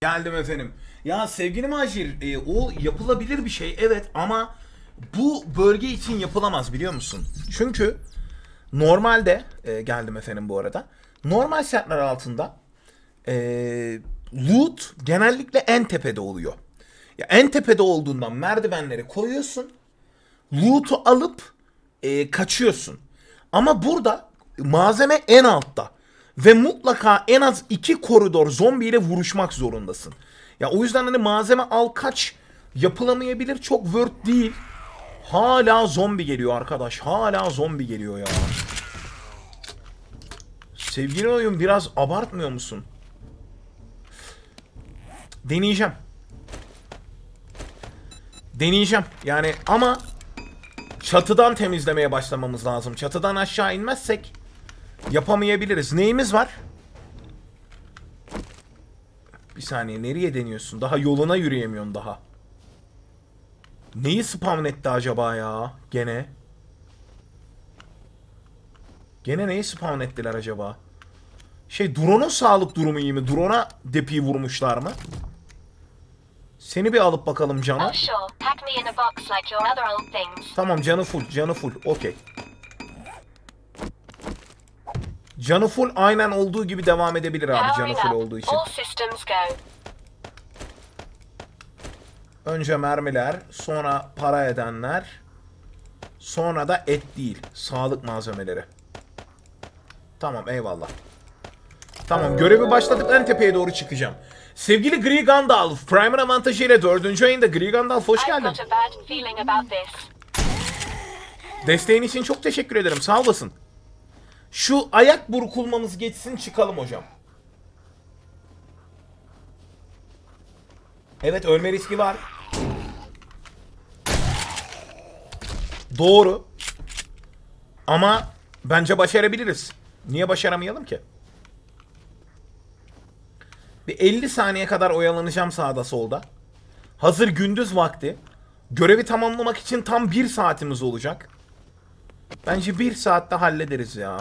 Geldim efendim. Ya sevgili Macir, e, o yapılabilir bir şey evet ama bu bölge için yapılamaz biliyor musun? Çünkü normalde e, geldim efendim bu arada. Normal şartlar altında e, loot genellikle en tepede oluyor. Ya en tepede olduğundan merdivenleri koyuyorsun. Loot'u alıp e, kaçıyorsun. Ama burada malzeme en altta. Ve mutlaka en az iki koridor zombiyle vuruşmak zorundasın. Ya o yüzden hani malzeme al kaç yapılamayabilir, çok word değil. Hala zombi geliyor arkadaş. Hala zombi geliyor ya. Sevgili oyun biraz abartmıyor musun? Deneyeceğim. Deneyeceğim. Yani ama çatıdan temizlemeye başlamamız lazım. Çatıdan aşağı inmezsek yapamayabiliriz. Neyimiz var? Bir saniye, nereye deniyorsun? Daha yoluna yürüyemiyorsun daha. Neyi spawn etti acaba ya? Gene. Gene neyi spawn ettiler acaba? Şey, drone'un sağlık durumu iyi mi? Drone'a depiyi vurmuşlar mı? Seni bir alıp bakalım canım. Tamam, canı full, canı full. Okey. Canı full aynen olduğu gibi devam edebilir abi, canı full olduğu için. Önce mermiler, sonra para edenler, sonra da et değil, sağlık malzemeleri. Tamam, eyvallah. Tamam, görevi başladık, en tepeye doğru çıkacağım. Sevgili Gri Gandalf, Primer avantajıyla dördüncü ayında Gri Gandalf hoş geldin. Desteğin için çok teşekkür ederim, sağ olasın. Şu ayak burkulmamız geçsin, çıkalım hocam. Evet, ölme riski var. Doğru. Ama bence başarabiliriz. Niye başaramayalım ki? Bir elli saniye kadar oyalanacağım sağda solda. Hazır gündüz vakti. Görevi tamamlamak için tam bir saatimiz olacak. Bence bir saatte hallederiz ya.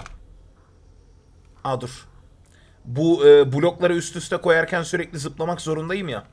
Aa dur. Bu e, blokları üst üste koyarken sürekli zıplamak zorundayım ya.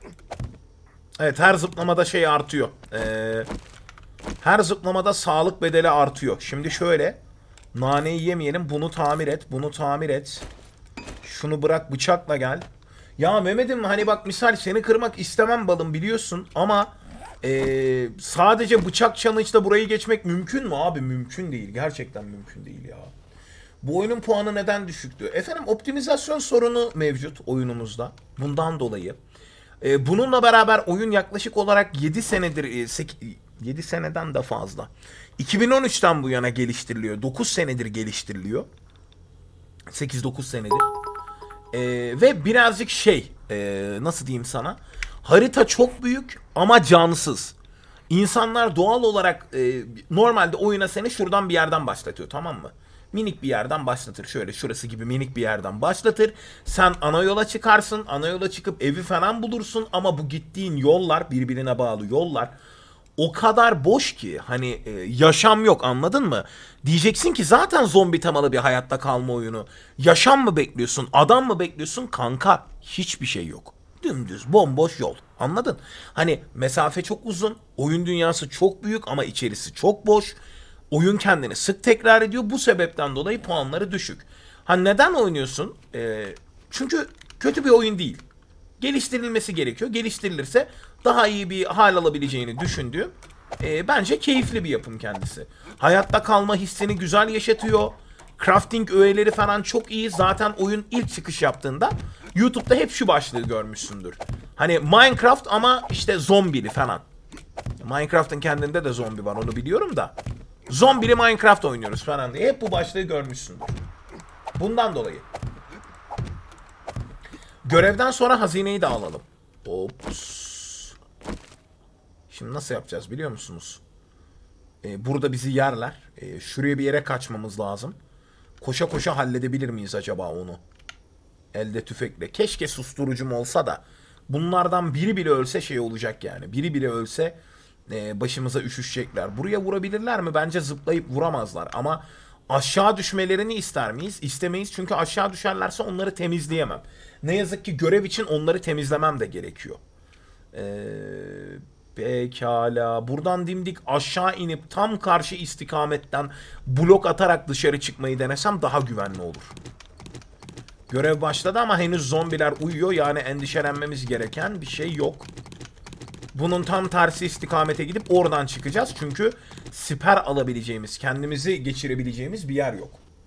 Evet, her zıplamada şey artıyor. Ee, her zıplamada sağlık bedeli artıyor. Şimdi şöyle. Naneyi yemeyelim. Bunu tamir et. Bunu tamir et. Şunu bırak, bıçakla gel. Ya Mehmet'im, hani bak misal seni kırmak istemem balım biliyorsun. Ama ee, sadece bıçak challenge'da burayı geçmek mümkün mü abi? Mümkün değil. Gerçekten mümkün değil ya. Bu oyunun puanı neden düşüktü? Efendim, optimizasyon sorunu mevcut oyunumuzda. Bundan dolayı. Ee, bununla beraber oyun yaklaşık olarak yedi senedir, yedi seneden de fazla. iki bin on üçten bu yana geliştiriliyor. dokuz senedir geliştiriliyor. sekiz dokuz senedir. Ee, ve birazcık şey, e, nasıl diyeyim sana? Harita çok büyük ama cansız. İnsanlar doğal olarak e, normalde oyuna seni şuradan bir yerden başlatıyor, tamam mı? Minik bir yerden başlatır. Şöyle şurası gibi minik bir yerden başlatır. Sen ana yola çıkarsın. Ana yola çıkıp evi falan bulursun. Ama bu gittiğin yollar, birbirine bağlı yollar, o kadar boş ki hani e, yaşam yok, anladın mı? Diyeceksin ki zaten zombi temalı bir hayatta kalma oyunu. Yaşam mı bekliyorsun? Adam mı bekliyorsun? Kanka, hiçbir şey yok. Dümdüz bomboş yol. Anladın? Hani mesafe çok uzun. Oyun dünyası çok büyük ama içerisi çok boş. Oyun kendini sık tekrar ediyor. Bu sebepten dolayı puanları düşük. Ha, neden oynuyorsun? Ee, çünkü kötü bir oyun değil. Geliştirilmesi gerekiyor. Geliştirilirse daha iyi bir hal alabileceğini düşündüğüm, e, bence keyifli bir yapım kendisi. Hayatta kalma hissini güzel yaşatıyor. Crafting öğeleri falan çok iyi. Zaten oyun ilk çıkış yaptığında YouTube'da hep şu başlığı görmüşsündür. Hani Minecraft ama işte zombili falan. Minecraft'ın kendinde de zombi var, onu biliyorum da. Zombili Minecraft oynuyoruz falan diye hep bu başlığı görmüşsündür. Bundan dolayı. Görevden sonra hazineyi de alalım. Ops. Şimdi nasıl yapacağız biliyor musunuz? Ee, burada bizi yerler. Ee, şuraya bir yere kaçmamız lazım. Koşa koşa halledebilir miyiz acaba onu? Elde tüfekle. Keşke susturucum olsa da bunlardan biri bile ölse şey olacak yani. Biri bile ölse e, başımıza üşüşecekler. Buraya vurabilirler mi? Bence zıplayıp vuramazlar. Ama Aşağı düşmelerini ister miyiz? İstemeyiz, çünkü aşağı düşerlerse onları temizleyemem. Ne yazık ki görev için onları temizlemem de gerekiyor. Ee, pekala. Buradan dimdik aşağı inip tam karşı istikametten blok atarak dışarı çıkmayı denesem daha güvenli olur. Görev başladı ama henüz zombiler uyuyor, yani endişelenmemiz gereken bir şey yok. Bunun tam tersi istikamete gidip oradan çıkacağız. Çünkü siper alabileceğimiz, kendimizi geçirebileceğimiz bir yer yok.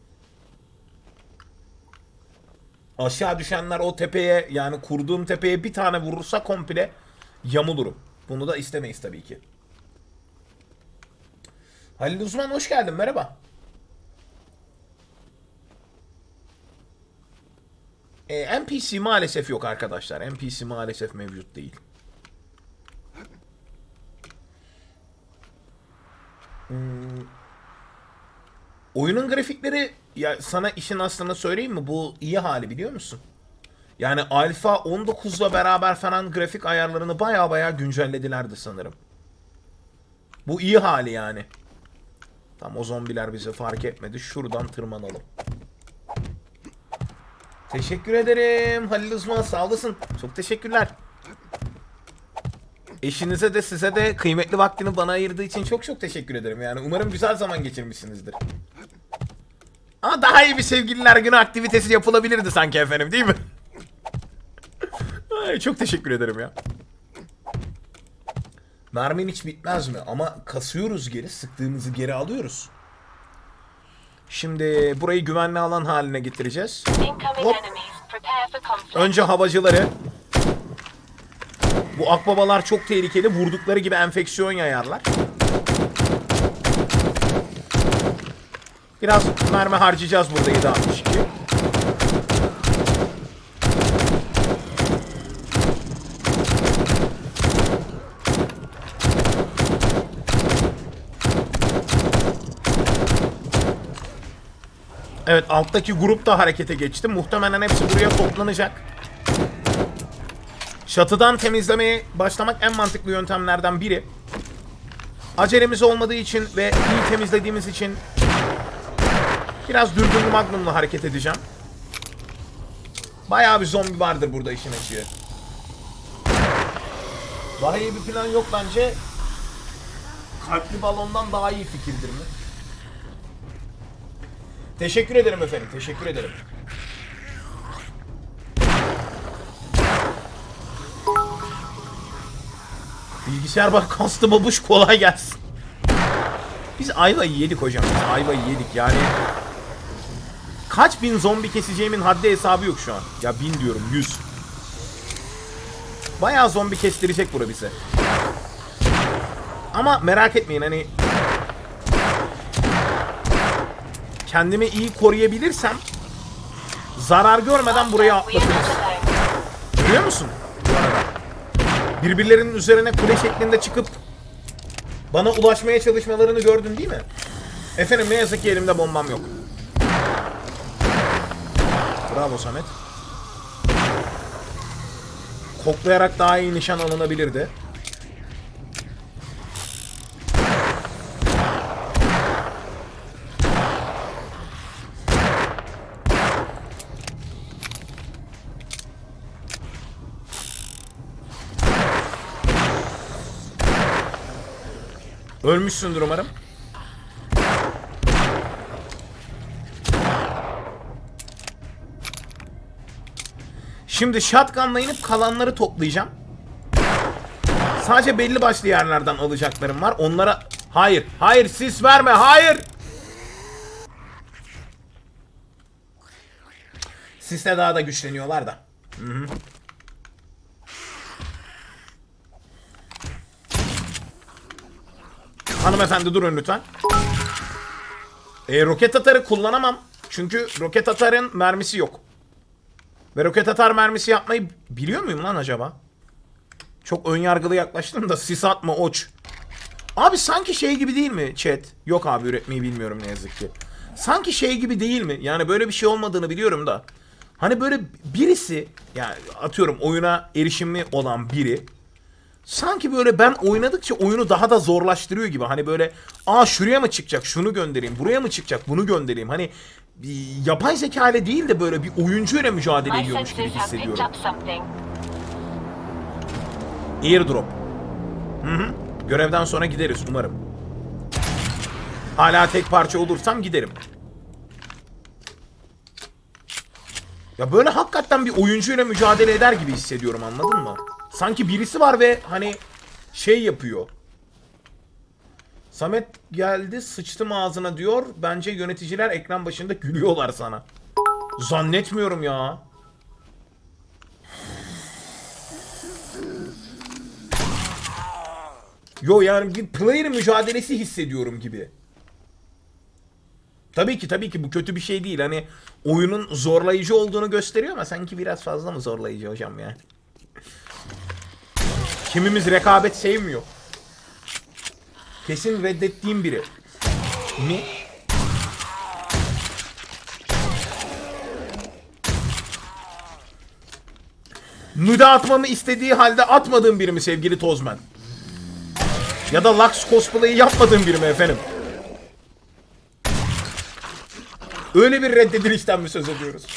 Aşağı düşenler o tepeye, yani kurduğum tepeye bir tane vurursa komple yamulurum. Bunu da istemeyiz tabii ki. Halil Uzman hoş geldin, merhaba. E, N P C maalesef yok arkadaşlar. N P C maalesef mevcut değil. Hmm. Oyunun grafikleri, ya sana işin aslını söyleyeyim mi? Bu iyi hali, biliyor musun? Yani Alpha on dokuzla beraber falan grafik ayarlarını baya baya güncelledilerdi sanırım. Bu iyi hali yani. Tam o zombiler bizi fark etmedi. Şuradan tırmanalım. Teşekkür ederim Halil Uzman, sağ olasın. Çok teşekkürler. Eşinize de size de kıymetli vaktini bana ayırdığı için çok çok teşekkür ederim. Yani umarım güzel zaman geçirmişsinizdir. Ama daha iyi bir sevgililer günü aktivitesi yapılabilirdi sanki efendim, değil mi? Ay, çok teşekkür ederim ya. Mermin hiç bitmez mi? Ama kasıyoruz geri, sıktığımızı geri alıyoruz. Şimdi burayı güvenli alan haline getireceğiz. Hop. Önce havacıları. Bu akbabalar çok tehlikeli. Vurdukları gibi enfeksiyon yayarlar. Biraz mermi harcayacağız burada, yedi altmış iki. Evet, alttaki grup da harekete geçti. Muhtemelen hepsi buraya toplanacak. Çatıdan temizlemeye başlamak en mantıklı yöntemlerden biri. Acelemiz olmadığı için ve iyi temizlediğimiz için biraz dürbünlü magnumla hareket edeceğim. Bayağı bir zombi vardır burada işin açığı. Daha iyi bir plan yok bence. Kalpli balondan daha iyi fikirdir mi? Teşekkür ederim efendim, teşekkür ederim. Bilgisayar bak kastı babuş, kolay gelsin. Biz ayvayı yedik hocam, biz ayvayı yedik yani. Kaç bin zombi keseceğimin haddi hesabı yok şu an. Ya bin diyorum, yüz. Bayağı zombi kestirecek bura bize. Ama merak etmeyin, hani kendimi iyi koruyabilirsem zarar görmeden buraya atlatırız. Görüyor musun? Bu arada birbirlerinin üzerine kule şeklinde çıkıp bana ulaşmaya çalışmalarını gördün değil mi? Efendim ne yazık ki elimde bombam yok. Bravo Samet. Koklayarak daha iyi nişan alınabilirdi. Ölmüşsündür umarım. Şimdi shotgun'la inip kalanları toplayacağım. Sadece belli başlı yerlerden alacaklarım var. Onlara... Hayır, hayır sis verme, hayır! Sisle daha da güçleniyorlar da. Hı hı. Hanımefendi durun lütfen. E, roket atarı kullanamam. Çünkü roket atarın mermisi yok. Ve roket atar mermisi yapmayı biliyor muyum lan acaba? Çok önyargılı yaklaştım da sis atma oç. Abi sanki şey gibi değil mi chat? Yok abi, üretmeyi bilmiyorum ne yazık ki. Sanki şey gibi değil mi? Yani böyle bir şey olmadığını biliyorum da. Hani böyle birisi, yani atıyorum oyuna erişimli olan biri sanki böyle ben oynadıkça oyunu daha da zorlaştırıyor gibi. Hani böyle aa şuraya mı çıkacak şunu göndereyim, buraya mı çıkacak bunu göndereyim. Hani bir yapay zeka ile değil de böyle bir oyuncuyla mücadele ediyormuş gibi hissediyorum. Airdrop. Hı hı. Görevden sonra gideriz umarım. Hala tek parça olursam giderim. Ya böyle hakikaten bir oyuncuyla mücadele eder gibi hissediyorum, anladın mı? Sanki birisi var ve hani şey yapıyor. Samet geldi sıçtım ağzına diyor. Bence yöneticiler ekran başında gülüyorlar sana. Zannetmiyorum ya. Yo yani bir player mücadelesi hissediyorum gibi. Tabii ki tabii ki bu kötü bir şey değil. Hani oyunun zorlayıcı olduğunu gösteriyor ama sanki biraz fazla mı zorlayıcı hocam ya? Kimimiz rekabet sevmiyor. Kesin reddettiğim biri. Mi? Nude atmamı istediği halde atmadığım biri mi sevgili Tozman? Ya da Lux cosplay'i yapmadığım biri mi efendim? Öyle bir reddedilişten mi söz ediyoruz?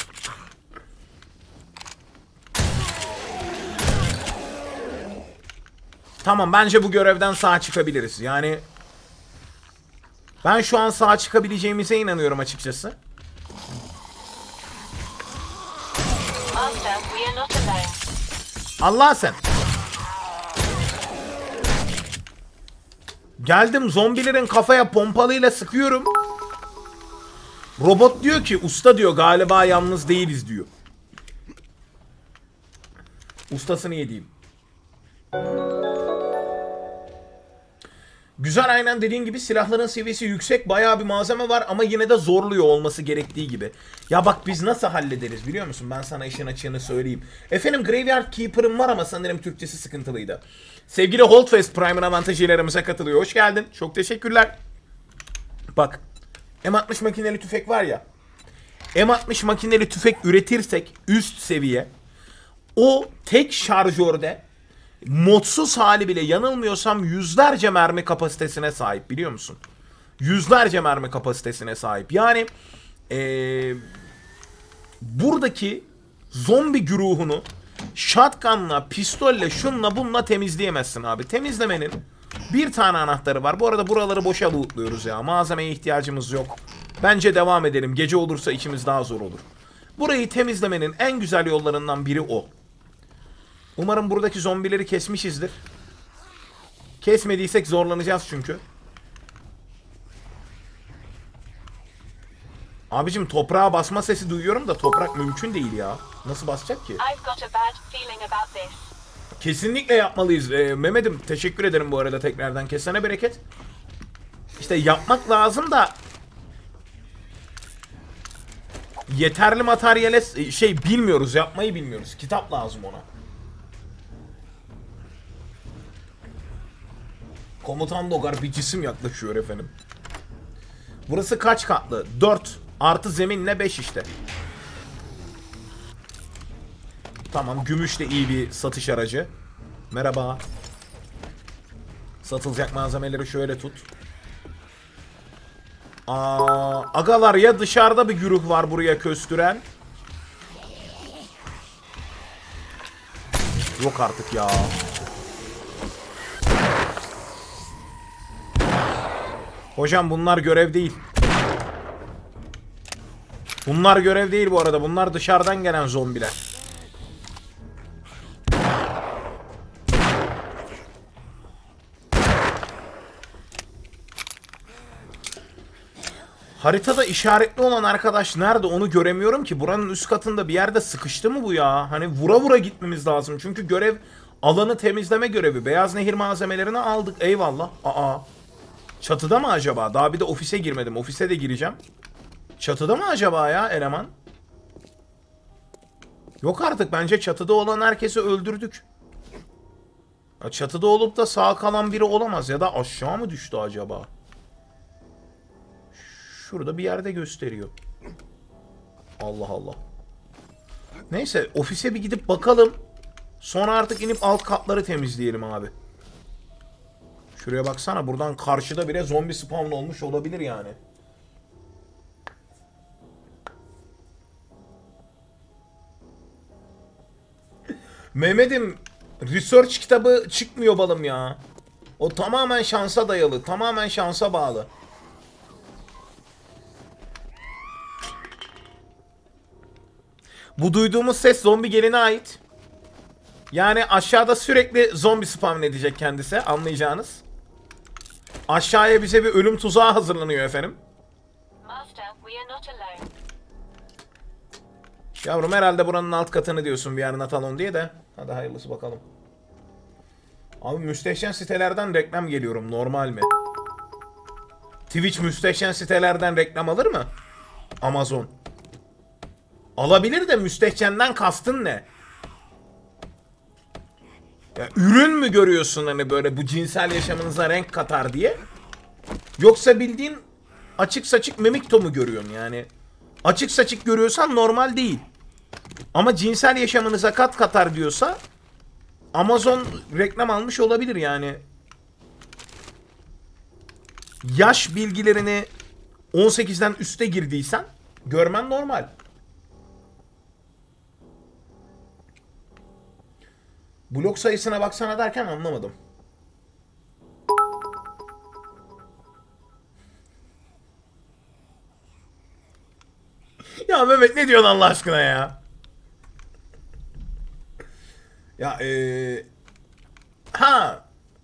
Tamam, bence bu görevden sağ çıkabiliriz. Yani ben şu an sağ çıkabileceğimize inanıyorum açıkçası. Allah sen. Geldim zombilerin kafaya pompalıyla sıkıyorum. Robot diyor ki usta diyor galiba yalnız değiliz diyor. Ustasını yediğim. Güzel, aynen dediğin gibi silahların seviyesi yüksek, bayağı bir malzeme var ama yine de zorluyor olması gerektiği gibi. Ya bak biz nasıl hallederiz biliyor musun? Ben sana işin açığını söyleyeyim. Efendim Graveyard Keeper'ım var ama sanırım Türkçesi sıkıntılıydı. Sevgili Holdfast Prime'ın avantajlarımıza katılıyor. Hoş geldin. Çok teşekkürler. Bak M altmış makineli tüfek var ya. M altmış makineli tüfek üretirsek üst seviye, o tek şarjörde modsuz hali bile yanılmıyorsam yüzlerce mermi kapasitesine sahip, biliyor musun? Yüzlerce mermi kapasitesine sahip. Yani ee, buradaki zombi güruhunu shotgunla, pistolle, şunla bununla temizleyemezsin abi. Temizlemenin bir tane anahtarı var. Bu arada buraları boşa lootluyoruz ya. Malzemeye ihtiyacımız yok. Bence devam edelim. Gece olursa işimiz daha zor olur. Burayı temizlemenin en güzel yollarından biri o. Umarım buradaki zombileri kesmişizdir. Kesmediysek zorlanacağız çünkü. Abicim toprağa basma sesi duyuyorum da toprak mümkün değil ya. Nasıl basacak ki? Kesinlikle yapmalıyız. Ee, Mehmet'im teşekkür ederim bu arada tekrardan. Kesene bereket. İşte yapmak lazım da yeterli materyale şey bilmiyoruz, yapmayı bilmiyoruz. Kitap lazım ona. Komutan Logar bir cisim yaklaşıyor efendim. Burası kaç katlı? dört artı zeminle beş işte. Tamam, gümüş de iyi bir satış aracı. Merhaba. Satılacak malzemeleri şöyle tut. Aa, agalar ya dışarıda bir güruh var buraya köstüren. Yok artık ya. Hocam bunlar görev değil. Bunlar görev değil bu arada. Bunlar dışarıdan gelen zombiler. Haritada işaretli olan arkadaş nerede onu göremiyorum ki. Buranın üst katında bir yerde sıkıştı mı bu ya? Hani vura vura gitmemiz lazım. Çünkü görev alanı temizleme görevi. Beyaz nehir malzemelerini aldık. Eyvallah. Aa. Çatıda mı acaba? Daha bir de ofise girmedim. Ofise de gireceğim. Çatıda mı acaba ya eleman? Yok artık, bence çatıda olan herkesi öldürdük. Ya çatıda olup da sağ kalan biri olamaz. Ya da aşağı mı düştü acaba? Şurada bir yerde gösteriyor. Allah Allah. Neyse ofise bir gidip bakalım. Sonra artık inip alt katları temizleyelim abi. Şuraya baksana, buradan karşıda bile zombi spawn olmuş olabilir yani. Mehmet'im, research kitabı çıkmıyor balım ya. O tamamen şansa dayalı, tamamen şansa bağlı. Bu duyduğumuz ses zombi geline ait. Yani aşağıda sürekli zombi spawn edecek kendisi, anlayacağınız. Aşağıya bize bir ölüm tuzağı hazırlanıyor efendim. Yavrum herhalde buranın alt katını diyorsun bir yarın atalım diye de. Hadi hayırlısı bakalım. Abi müstehcen sitelerden reklam geliyorum, normal mi? Twitch müstehcen sitelerden reklam alır mı? Amazon. Alabilir de müstehcenden kastın ne? Ya, ürün mü görüyorsun hani böyle bu cinsel yaşamınıza renk katar diye? Yoksa bildiğin açık saçık memikto mu görüyorsun yani? Açık saçık görüyorsan normal değil. Ama cinsel yaşamınıza kat katar diyorsa Amazon reklam almış olabilir yani. Yaş bilgilerini on sekizden üste girdiysen görmen normal. Blok sayısına baksana derken anlamadım. Ya Mehmet ne diyorsun Allah aşkına ya? Ya ee... Ha.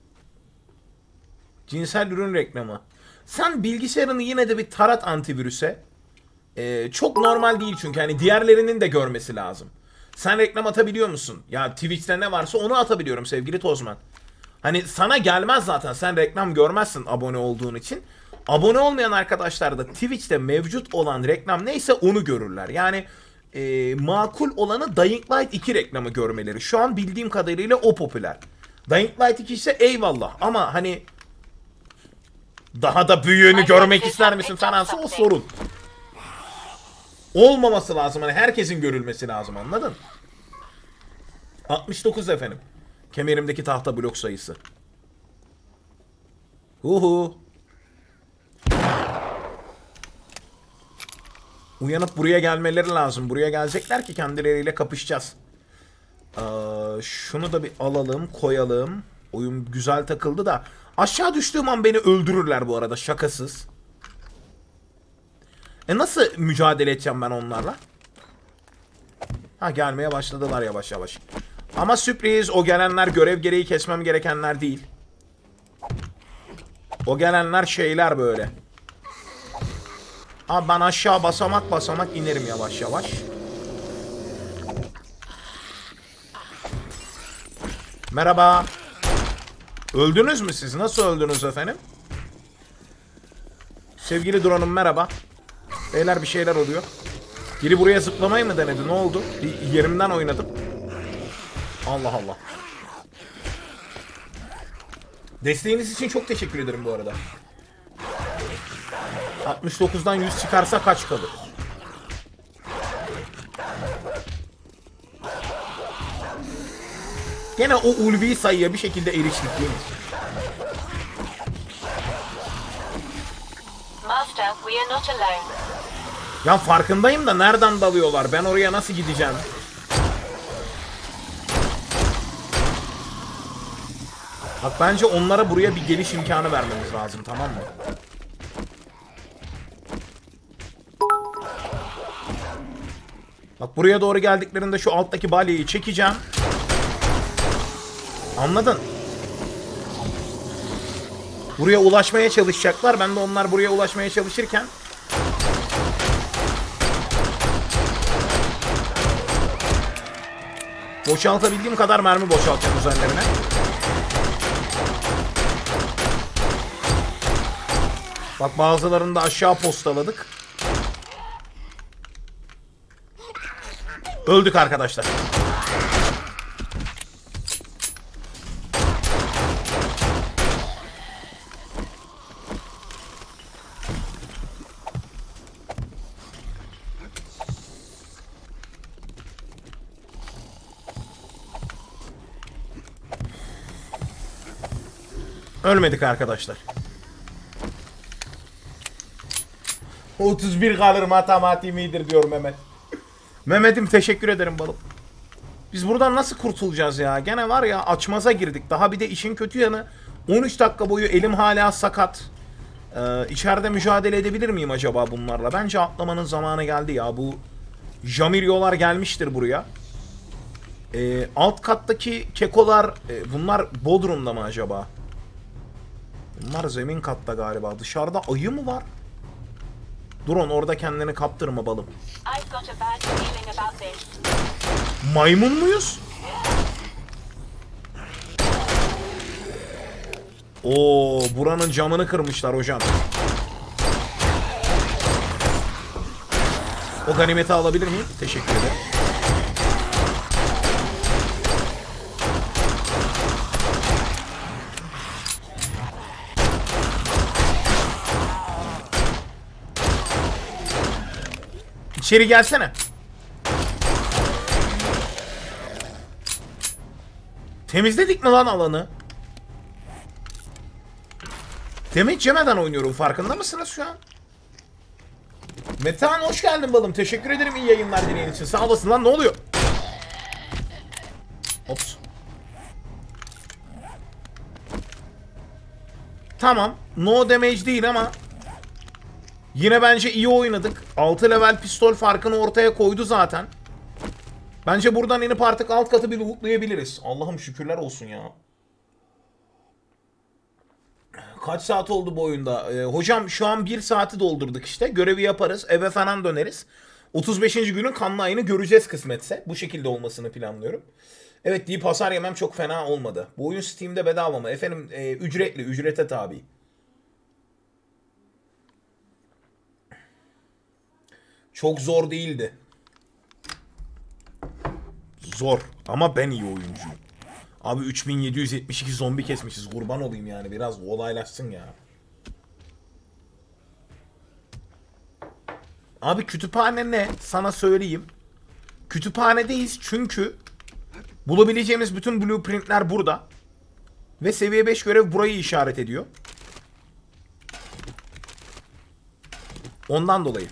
Cinsel ürün reklamı. Sen bilgisayarını yine de bir tarat antivirüse. Ee, çok normal değil çünkü hani diğerlerinin de görmesi lazım. Sen reklam atabiliyor musun? Ya Twitch'te ne varsa onu atabiliyorum sevgili Tozman. Hani sana gelmez zaten. Sen reklam görmezsin abone olduğun için. Abone olmayan arkadaşlar da Twitch'te mevcut olan reklam neyse onu görürler. Yani e, makul olanı Dying Light iki reklamı görmeleri. Şu an bildiğim kadarıyla o popüler. Dying Light iki ise eyvallah ama hani daha da büyüğünü görmek ister misin falansa o sorun. Olmaması lazım. Hani herkesin görülmesi lazım, anladın? altmış dokuz efendim. Kemerimdeki tahta blok sayısı. Huhu. Uyanıp buraya gelmeleri lazım. Buraya gelecekler ki kendileriyle kapışacağız. Ee, şunu da bir alalım, koyalım. Oyun güzel takıldı da. Aşağı düştüğüm an beni öldürürler bu arada, şakasız. E nasıl mücadele edeceğim ben onlarla? Ha, gelmeye başladılar yavaş yavaş. Ama sürpriz, o gelenler görev gereği kesmem gerekenler değil. O gelenler şeyler böyle. Abi ben aşağı basamak basamak inerim yavaş yavaş. Merhaba. Öldünüz mü siz? Nasıl öldünüz efendim? Sevgili drone'um merhaba. Beyler bir şeyler oluyor. Biri buraya zıplamayı mı denedi? Ne oldu? Bir yerimden oynadım. Allah Allah. Desteğiniz için çok teşekkür ederim bu arada. altmış dokuzdan yüz çıkarsa kaç kalır? Gene o ulvi sayıya bir şekilde eriştik değil mi? Master, we are not alone. Ya farkındayım da nereden dalıyorlar? Ben oraya nasıl gideceğim? Bak bence onlara buraya bir geliş imkanı vermemiz lazım, tamam mı? Bak buraya doğru geldiklerinde şu alttaki balyayı çekeceğim. Anladın? Buraya ulaşmaya çalışacaklar. Ben de onlar buraya ulaşmaya çalışırken boşaltabildiğim kadar mermi boşaltacağım üzerlerine. Bak bazılarını da aşağı postaladık. Öldük arkadaşlar. Ölmedik arkadaşlar. otuz bir kalır matematiğim iyidir diyor Mehmet. Mehmet'im teşekkür ederim balım. Biz buradan nasıl kurtulacağız ya? Gene var ya açmaza girdik. Daha bir de işin kötü yanı on üç dakika boyu elim hala sakat. Ee, içeride mücadele edebilir miyim acaba bunlarla? Bence atlamanın zamanı geldi ya. Bu Jamirio'lar gelmiştir buraya. Ee, alt kattaki kekolar e, bunlar Bodrum'da mı acaba? Bunlar zemin katta galiba. Dışarıda ayı mı var? Drone orada kendini kaptırma balım. Maymun muyuz? Oo, buranın camını kırmışlar hocam. O ganimeti alabilir miyim? Teşekkür ederim. İçeri gelsene. Temizledik mi lan alanı? Demek yemeden oynuyorum, farkında mısınız şu an? Metehan hoş geldin balım. Teşekkür ederim iyi yayınlar dileğin için. Sağ olasın lan, ne oluyor? Ops. Tamam. No damage değil ama yine bence iyi oynadık. altı level pistol farkını ortaya koydu zaten. Bence buradan inip artık alt katı bir lootlayabiliriz. Allah'ım şükürler olsun ya. Kaç saat oldu bu oyunda? Ee, hocam şu an bir saati doldurduk işte. Görevi yaparız. Eve falan döneriz. otuz beşinci günün kanlı ayını göreceğiz kısmetse. Bu şekilde olmasını planlıyorum. Evet deyip hasar yemem çok fena olmadı. Bu oyun Steam'de bedava mı? Efendim e, ücretli. Ücrete tabi. Çok zor değildi. Zor. Ama ben iyi oyuncuyum. Abi üç bin yedi yüz yetmiş iki zombi kesmişiz. Kurban olayım yani. Biraz olaylaşsın ya. Abi kütüphane ne? Sana söyleyeyim. Kütüphanedeyiz çünkü bulabileceğimiz bütün blueprintler burada. Ve seviye beş görev burayı işaret ediyor. Ondan dolayı.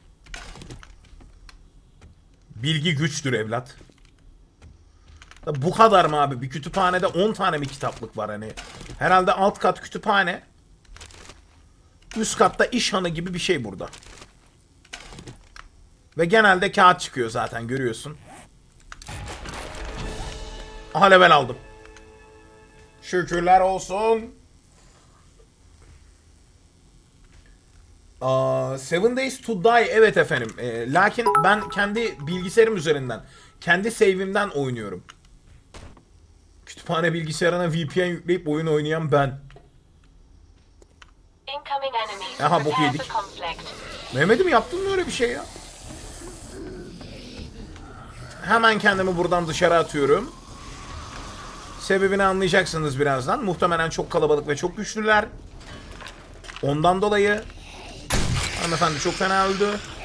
Bilgi güçtür evlat. Bu kadar mı abi? Bir kütüphanede on tane mi kitaplık var hani? Herhalde alt kat kütüphane. Üst katta işhanı gibi bir şey burada. Ve genelde kağıt çıkıyor zaten, görüyorsun. Aha level aldım. Şükürler olsun. Aa, Seven Days to Die evet efendim. Ee, lakin ben kendi bilgisayarım üzerinden, kendi save'imden oynuyorum. Kütüphane bilgisayarına V P N yükleyip oyun oynayan ben. Aha boku yedik. Mehmet'im yaptın mı öyle bir şey ya? Hemen kendimi buradan dışarı atıyorum. Sebebini anlayacaksınız birazdan. Muhtemelen çok kalabalık ve çok güçlüler. Ondan dolayı hanımefendi çok fena öldü.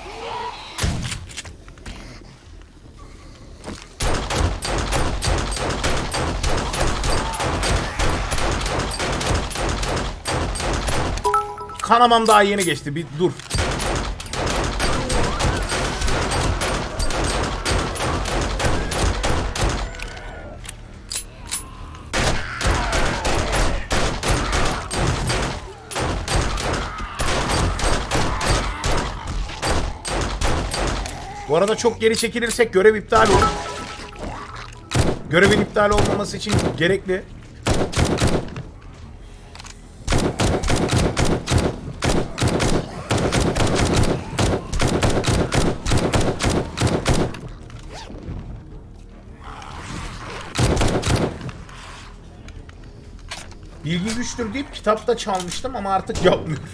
Kanamam daha yeni geçti. Bir dur. Bu arada çok geri çekilirsek görev iptal olur. Görevin iptal olmaması için gerekli. Bilgi güçtür deyip kitapta çalmıştım ama artık yapmıyorum.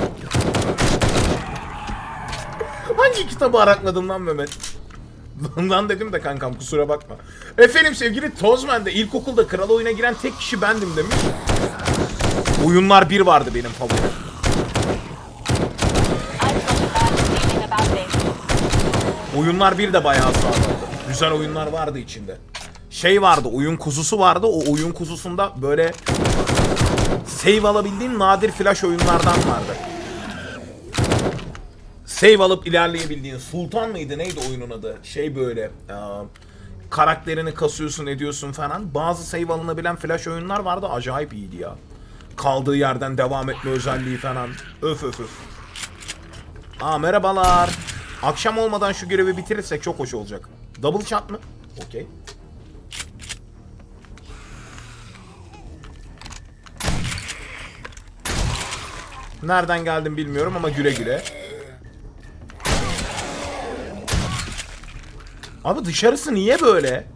Hangi kitabı arakladım lan Mehmet? Lan dedim de kankam kusura bakma. Efendim sevgili Tozman da ilkokulda kral oyuna giren tek kişi bendim demiş. Oyunlar bir vardı benim favorim. Oyunlar bir de bayağı sağlamdı. Güzel oyunlar vardı içinde. Şey vardı, oyun kuzusu vardı. O oyun kuzusunda böyle Save alabildiğin nadir flash oyunlardan vardı. Save alıp ilerleyebildiğin. Sultan mıydı neydi oyunun adı? Şey böyle e, karakterini kasıyorsun ediyorsun falan. Bazı save alınabilen flash oyunlar vardı, acayip iyiydi ya. Kaldığı yerden devam etme özelliği falan. Öf öf öf. Aa merhabalar. Akşam olmadan şu görevi bitirirsek çok hoş olacak. Double shot mı? Okey. Nereden geldim bilmiyorum ama güle güle. Abi dışarısı niye böyle?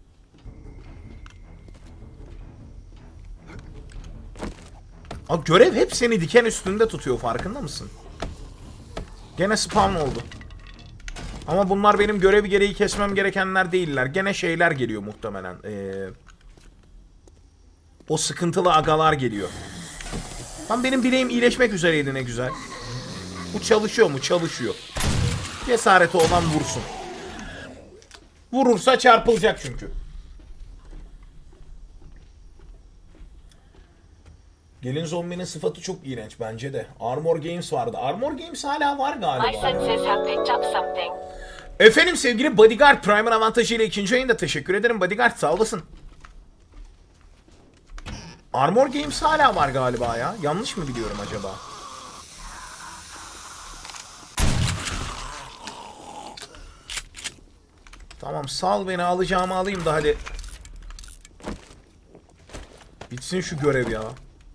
Abi görev hep seni diken üstünde tutuyor, farkında mısın? Gene spawn oldu. Ama bunlar benim görevi gereği kesmem gerekenler değiller. Gene şeyler geliyor muhtemelen. Ee, o sıkıntılı agalar geliyor. Lan benim bileğim iyileşmek üzereydi, ne güzel. Bu çalışıyor mu? Çalışıyor. Cesareti olan vursun. Vurursa çarpılacak çünkü. Gelin zombinin sıfatı çok iğrenç bence de. Armor Games vardı. Armor Games hala var galiba. Efendim sevgili Bodyguard Prime'ın avantajıyla ikinci ayında teşekkür ederim Bodyguard, sağ olasın. Armor Games hala var galiba ya. Yanlış mı biliyorum acaba? Tamam sal beni, alacağımı alayım da hadi. Bitsin şu görev ya.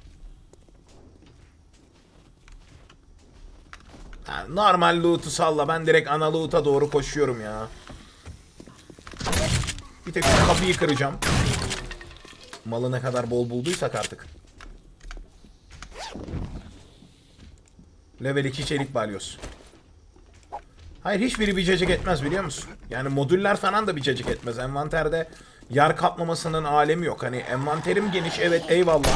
Ha, normal loot'u salla, ben direkt ana loot'a doğru koşuyorum ya. Bir tek şu kapıyı kıracağım. Malı ne kadar bol bulduysak artık. Level iki çelik balyoz. Hayır, hiçbiri bir cacık etmez biliyor musun? Yani modüller falan da bir cacık etmez. Envanterde yer kaplamasının alemi yok. Hani envanterim geniş, evet eyvallah.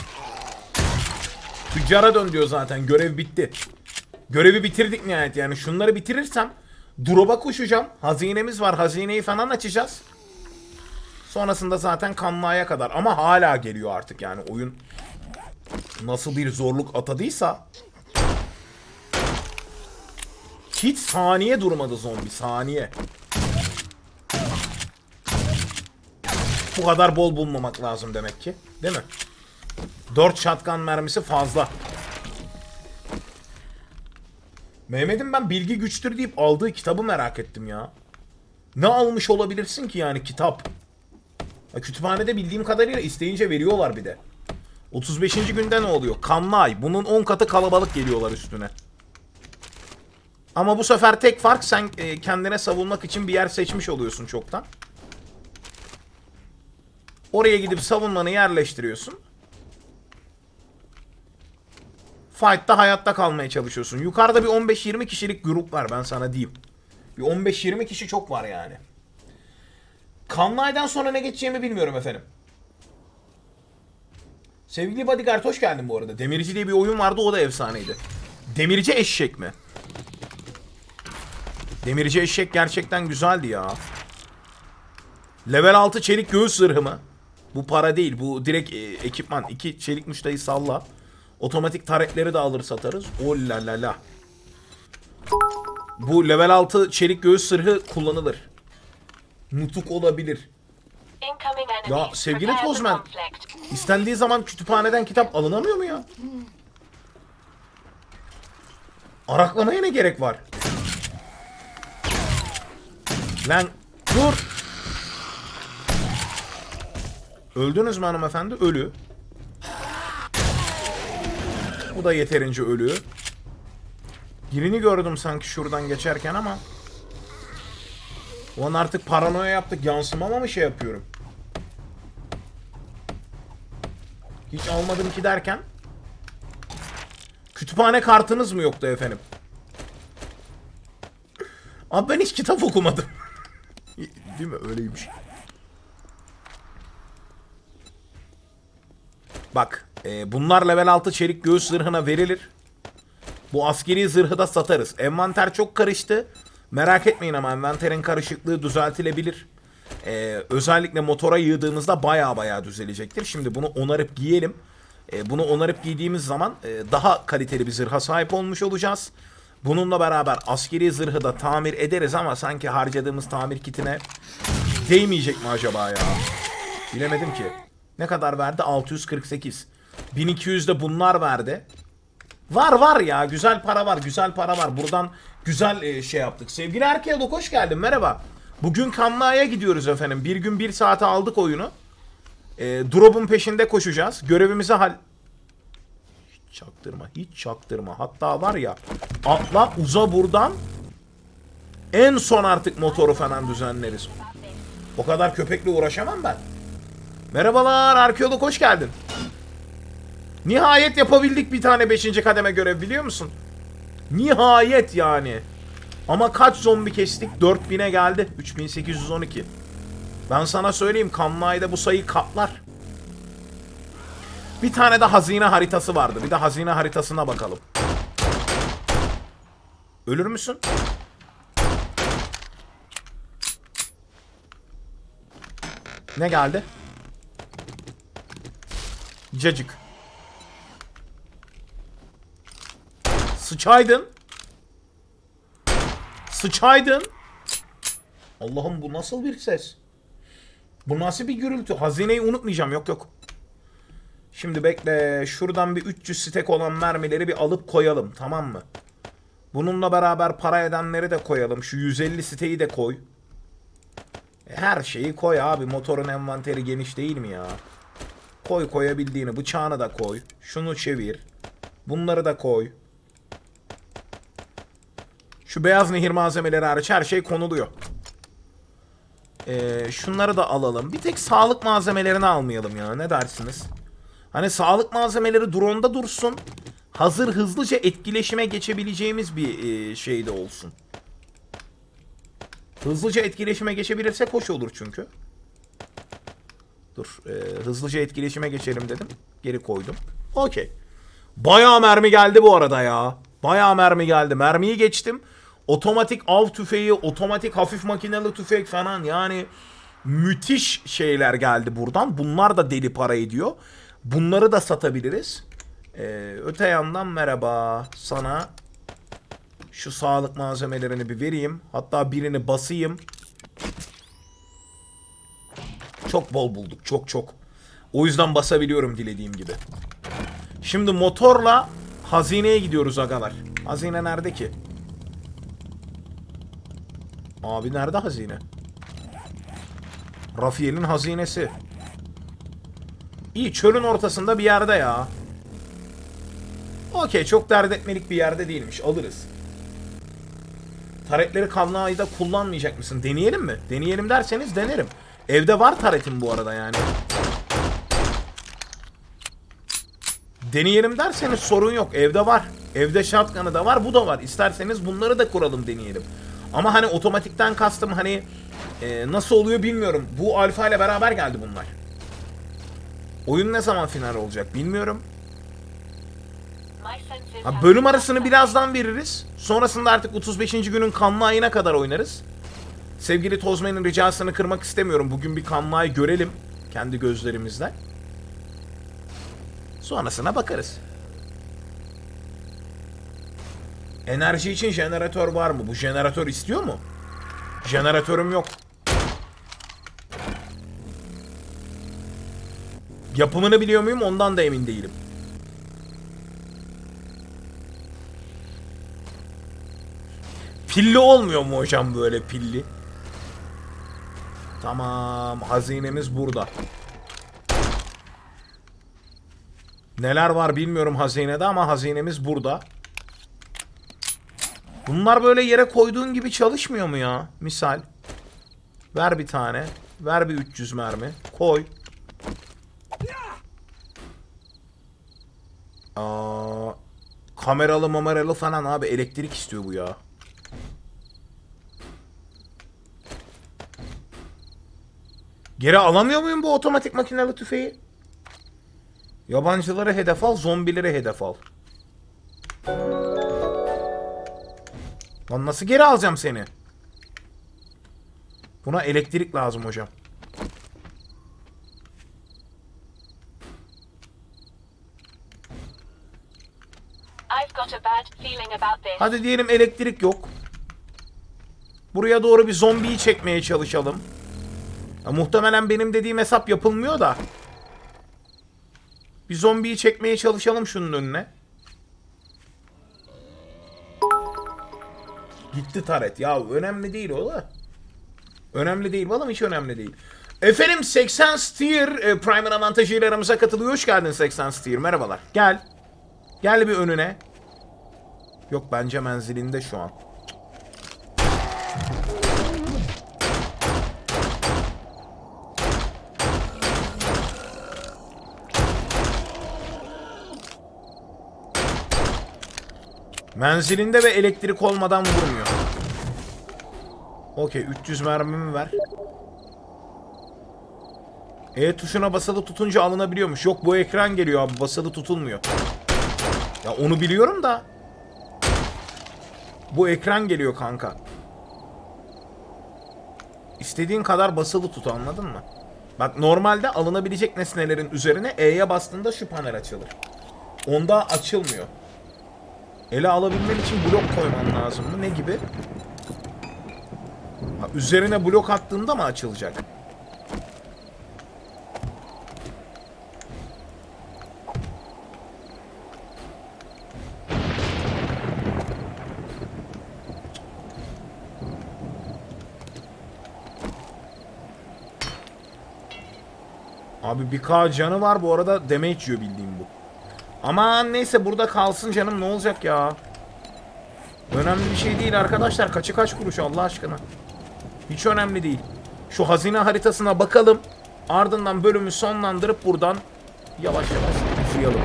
Tüccara dön diyor zaten, görev bitti. Görevi bitirdik nihayet yani. Şunları bitirirsem drop'a koşacağım. Hazinemiz var, hazineyi falan açacağız. Sonrasında zaten kanlıaya kadar. Ama hala geliyor artık yani oyun. Nasıl bir zorluk atadıysa. Hiç saniye durmadı zombi, saniye. Bu kadar bol bulmamak lazım demek ki. Değil mi? dört shotgun mermisi fazla. Mehmet'im ben bilgi güçtür deyip aldığı kitabı merak ettim ya. Ne almış olabilirsin ki yani kitap? Ya kütüphanede bildiğim kadarıyla isteyince veriyorlar bir de. otuz beşinci günde ne oluyor? Kanlı ay. Bunun on katı kalabalık geliyorlar üstüne. Ama bu sefer tek fark, sen kendine savunmak için bir yer seçmiş oluyorsun çoktan. Oraya gidip savunmanı yerleştiriyorsun. Fight'ta hayatta kalmaya çalışıyorsun. Yukarıda bir on beş yirmi kişilik grup var, ben sana diyeyim. Bir on beş yirmi kişi çok var yani. Kanlı aydan sonra ne geçeceğimi bilmiyorum efendim. Sevgili Bodyguard hoş geldin bu arada. Demirci diye bir oyun vardı, o da efsaneydi. Demirci eşek mi? Demirci eşek gerçekten güzeldi ya. Level altı çelik göğüs zırhı mı? Bu para değil, bu direkt e, ekipman. İki çelik müşteyi salla. Otomatik taretleri de alır satarız. Oh la la la. Bu level altı çelik göğüs zırhı kullanılır. Nutuk olabilir. Ya sevgili Tozman, istendiği zaman kütüphaneden kitap alınamıyor mu ya? Araklamaya ne gerek var? Lan dur. Öldünüz mü hanımefendi? Ölü. Bu da yeterince ölü. Birini gördüm sanki şuradan geçerken ama. Ulan artık paranoya yaptık. Yansımama mı şey yapıyorum? Hiç almadım ki derken. Kütüphane kartınız mı yoktu efendim? Abi ben hiç kitap okumadım. Değil mi? Öyleymiş. Bak. E, bunlar level altı çelik göğüs zırhına verilir. Bu askeri zırhı da satarız. Envanter çok karıştı. Merak etmeyin ama envanterin karışıklığı düzeltilebilir. Ee, özellikle motora yığdığımızda baya baya düzelecektir. Şimdi bunu onarıp giyelim. E, bunu onarıp giydiğimiz zaman e, daha kaliteli bir zırha sahip olmuş olacağız. Bununla beraber askeri zırhı da tamir ederiz ama sanki harcadığımız tamir kitine değmeyecek mi acaba ya? Bilemedim ki. Ne kadar verdi? altı yüz kırk sekiz. bin iki yüz de bunlar verdi. Var var ya. Güzel para var. Güzel para var. Buradan güzel e, şey yaptık. Sevgili Erkeğe hoş geldin. Merhaba. Bugün Kanla'ya gidiyoruz efendim. Bir gün bir saate aldık oyunu. E, drop'un peşinde koşacağız. Görevimizi hal... Hiç çaktırma. Hiç çaktırma. Hatta var ya. Atla uza buradan. En son artık motoru falan düzenleriz. O kadar köpekle uğraşamam ben. Merhabalar arkeolog hoş geldin. Nihayet yapabildik bir tane beşinci kademe görev biliyor musun? Nihayet yani. Ama kaç zombi kestik? dört bine geldi. üç bin sekiz yüz on iki. Ben sana söyleyeyim Kanla'yda bu sayı katlar. Bir tane de hazine haritası vardı. Bir de hazine haritasına bakalım. Ölür müsün? Ne geldi? Cacık. Sıçaydın. Sıçaydın. Allah'ım bu nasıl bir ses? Bu nasıl bir gürültü? Hazineyi unutmayacağım. Yok yok. Şimdi bekle. Şuradan bir üç yüz stek olan mermileri bir alıp koyalım. Tamam mı? Bununla beraber para edenleri de koyalım. Şu yüz elli siteyi de koy. Her şeyi koy abi. Motorun envanteri geniş değil mi ya? Koy koyabildiğini. Bıçağını da koy. Şunu çevir. Bunları da koy. Şu beyaz nehir malzemeleri hariç her şey konuluyor. Ee, şunları da alalım. Bir tek sağlık malzemelerini almayalım ya. Ne dersiniz? Hani sağlık malzemeleri drone'da dursun. Hazır hızlıca etkileşime geçebileceğimiz bir e, şey de olsun. Hızlıca etkileşime geçebilirsek hoş olur çünkü. Dur. E, hızlıca etkileşime geçelim dedim. Geri koydum. Okey. Bayağı mermi geldi bu arada ya. Bayağı mermi geldi. Mermiyi geçtim. Otomatik av tüfeği, otomatik hafif makinalı tüfek falan yani müthiş şeyler geldi buradan. Bunlar da deli para ediyor. Bunları da satabiliriz. Ee, öte yandan merhaba sana şu sağlık malzemelerini bir vereyim. Hatta birini basayım. Çok bol bulduk. Çok çok. O yüzden basabiliyorum dilediğim gibi. Şimdi motorla hazineye gidiyoruz agalar. Hazine nerede ki? Abi nerede hazine? Rafiel'in hazinesi. İyi çölün ortasında bir yerde ya. Okey çok dert etmelik bir yerde değilmiş. Alırız. Taretleri Kanla'da kullanmayacak mısın? Deneyelim mi? Deneyelim derseniz denerim. Evde var taretim bu arada yani. Deneyelim derseniz sorun yok. Evde var. Evde shotgun'ı da var. Bu da var. İsterseniz bunları da kuralım deneyelim. Ama hani otomatikten kastım hani e, nasıl oluyor bilmiyorum. Bu alfa ile beraber geldi bunlar. Oyun ne zaman final olacak bilmiyorum. Ha, bölüm arasını birazdan veririz. Sonrasında artık otuz beşinci günün kanlı ayına kadar oynarız. Sevgili Tozman'ın ricasını kırmak istemiyorum. Bugün bir kanlı ay görelim. Kendi gözlerimizle. Sonrasına bakarız. Enerji için jeneratör var mı? Bu jeneratör istiyor mu? Jeneratörüm yok. Yapımını biliyor muyum? Ondan da emin değilim. Pilli olmuyor mu hocam böyle pilli? Tamam. Hazinemiz burada. Neler var bilmiyorum hazinede ama hazinemiz burada. Bunlar böyle yere koyduğun gibi çalışmıyor mu ya? Misal. Ver bir tane. Ver bir üç yüz mermi. Koy. Aa, kameralı mamaralı falan abi. Elektrik istiyor bu ya. Geri alamıyor muyum bu otomatik makinalı tüfeği? Yabancıları hedef al, zombileri hedef al. Lan nasıl geri alacağım seni? Buna elektrik lazım hocam. Hadi diyelim elektrik yok. Buraya doğru bir zombiyi çekmeye çalışalım. Ya, muhtemelen benim dediğim hesap yapılmıyor da. Bir zombiyi çekmeye çalışalım şunun önüne. Gitti taret. Ya önemli değil o da. Önemli değil balım, hiç önemli değil. Efendim seksen Steer e, Prime'ın avantajıyla aramıza katılıyor. Hoş geldin seksen Steer. Merhabalar. Gel. Gel bir önüne. Yok bence menzilinde şu an. Menzilinde ve elektrik olmadan vurmuyor. Okey, üç yüz mermimi ver. E tuşuna basılı tutunca alınabiliyormuş. Yok bu ekran geliyor abi, basılı tutulmuyor. Ya onu biliyorum da. Bu ekran geliyor kanka. İstediğin kadar basılı tut, anladın mı? Bak normalde alınabilecek nesnelerin üzerine E'ye bastığında şu panel açılır. Onda açılmıyor. Ele alabilmen için blok koyman lazım mı? Ne gibi? Ha, üzerine blok attığında mı açılacak? Abi bir K canı var bu arada, damage yiyor bildiğim bu. Aman neyse burada kalsın canım, ne olacak ya. Önemli bir şey değil arkadaşlar, kaçı kaç kuruş Allah aşkına. Hiç önemli değil. Şu hazine haritasına bakalım. Ardından bölümü sonlandırıp buradan yavaş yavaş uzayalım.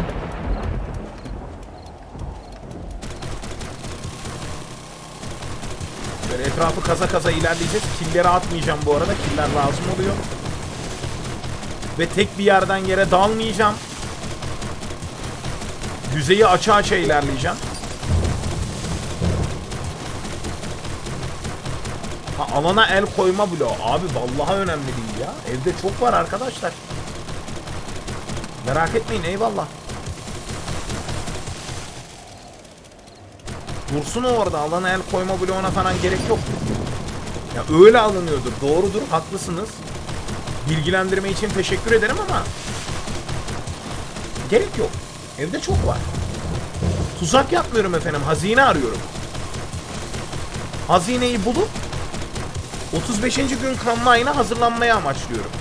Böyle etrafı kaza kaza ilerleyeceğiz. Killeri atmayacağım bu arada. Killer lazım oluyor. Ve tek bir yerden yere dalmayacağım. Yüzeyi aça aça ilerleyeceğim. Ha, alana el koyma bloğu. Abi vallahi önemli değil ya. Evde çok var arkadaşlar. Merak etmeyin, eyvallah. Dursun o orada. Alana el koyma bloğuna falan gerek yok. Ya öyle alınıyordur. Doğrudur. Haklısınız. Bilgilendirme için teşekkür ederim ama gerek yok. Evde çok var. Tuzak yapmıyorum efendim. Hazine arıyorum. Hazineyi bulup otuz beşinci gün kanlı ayına hazırlanmaya amaçlıyorum.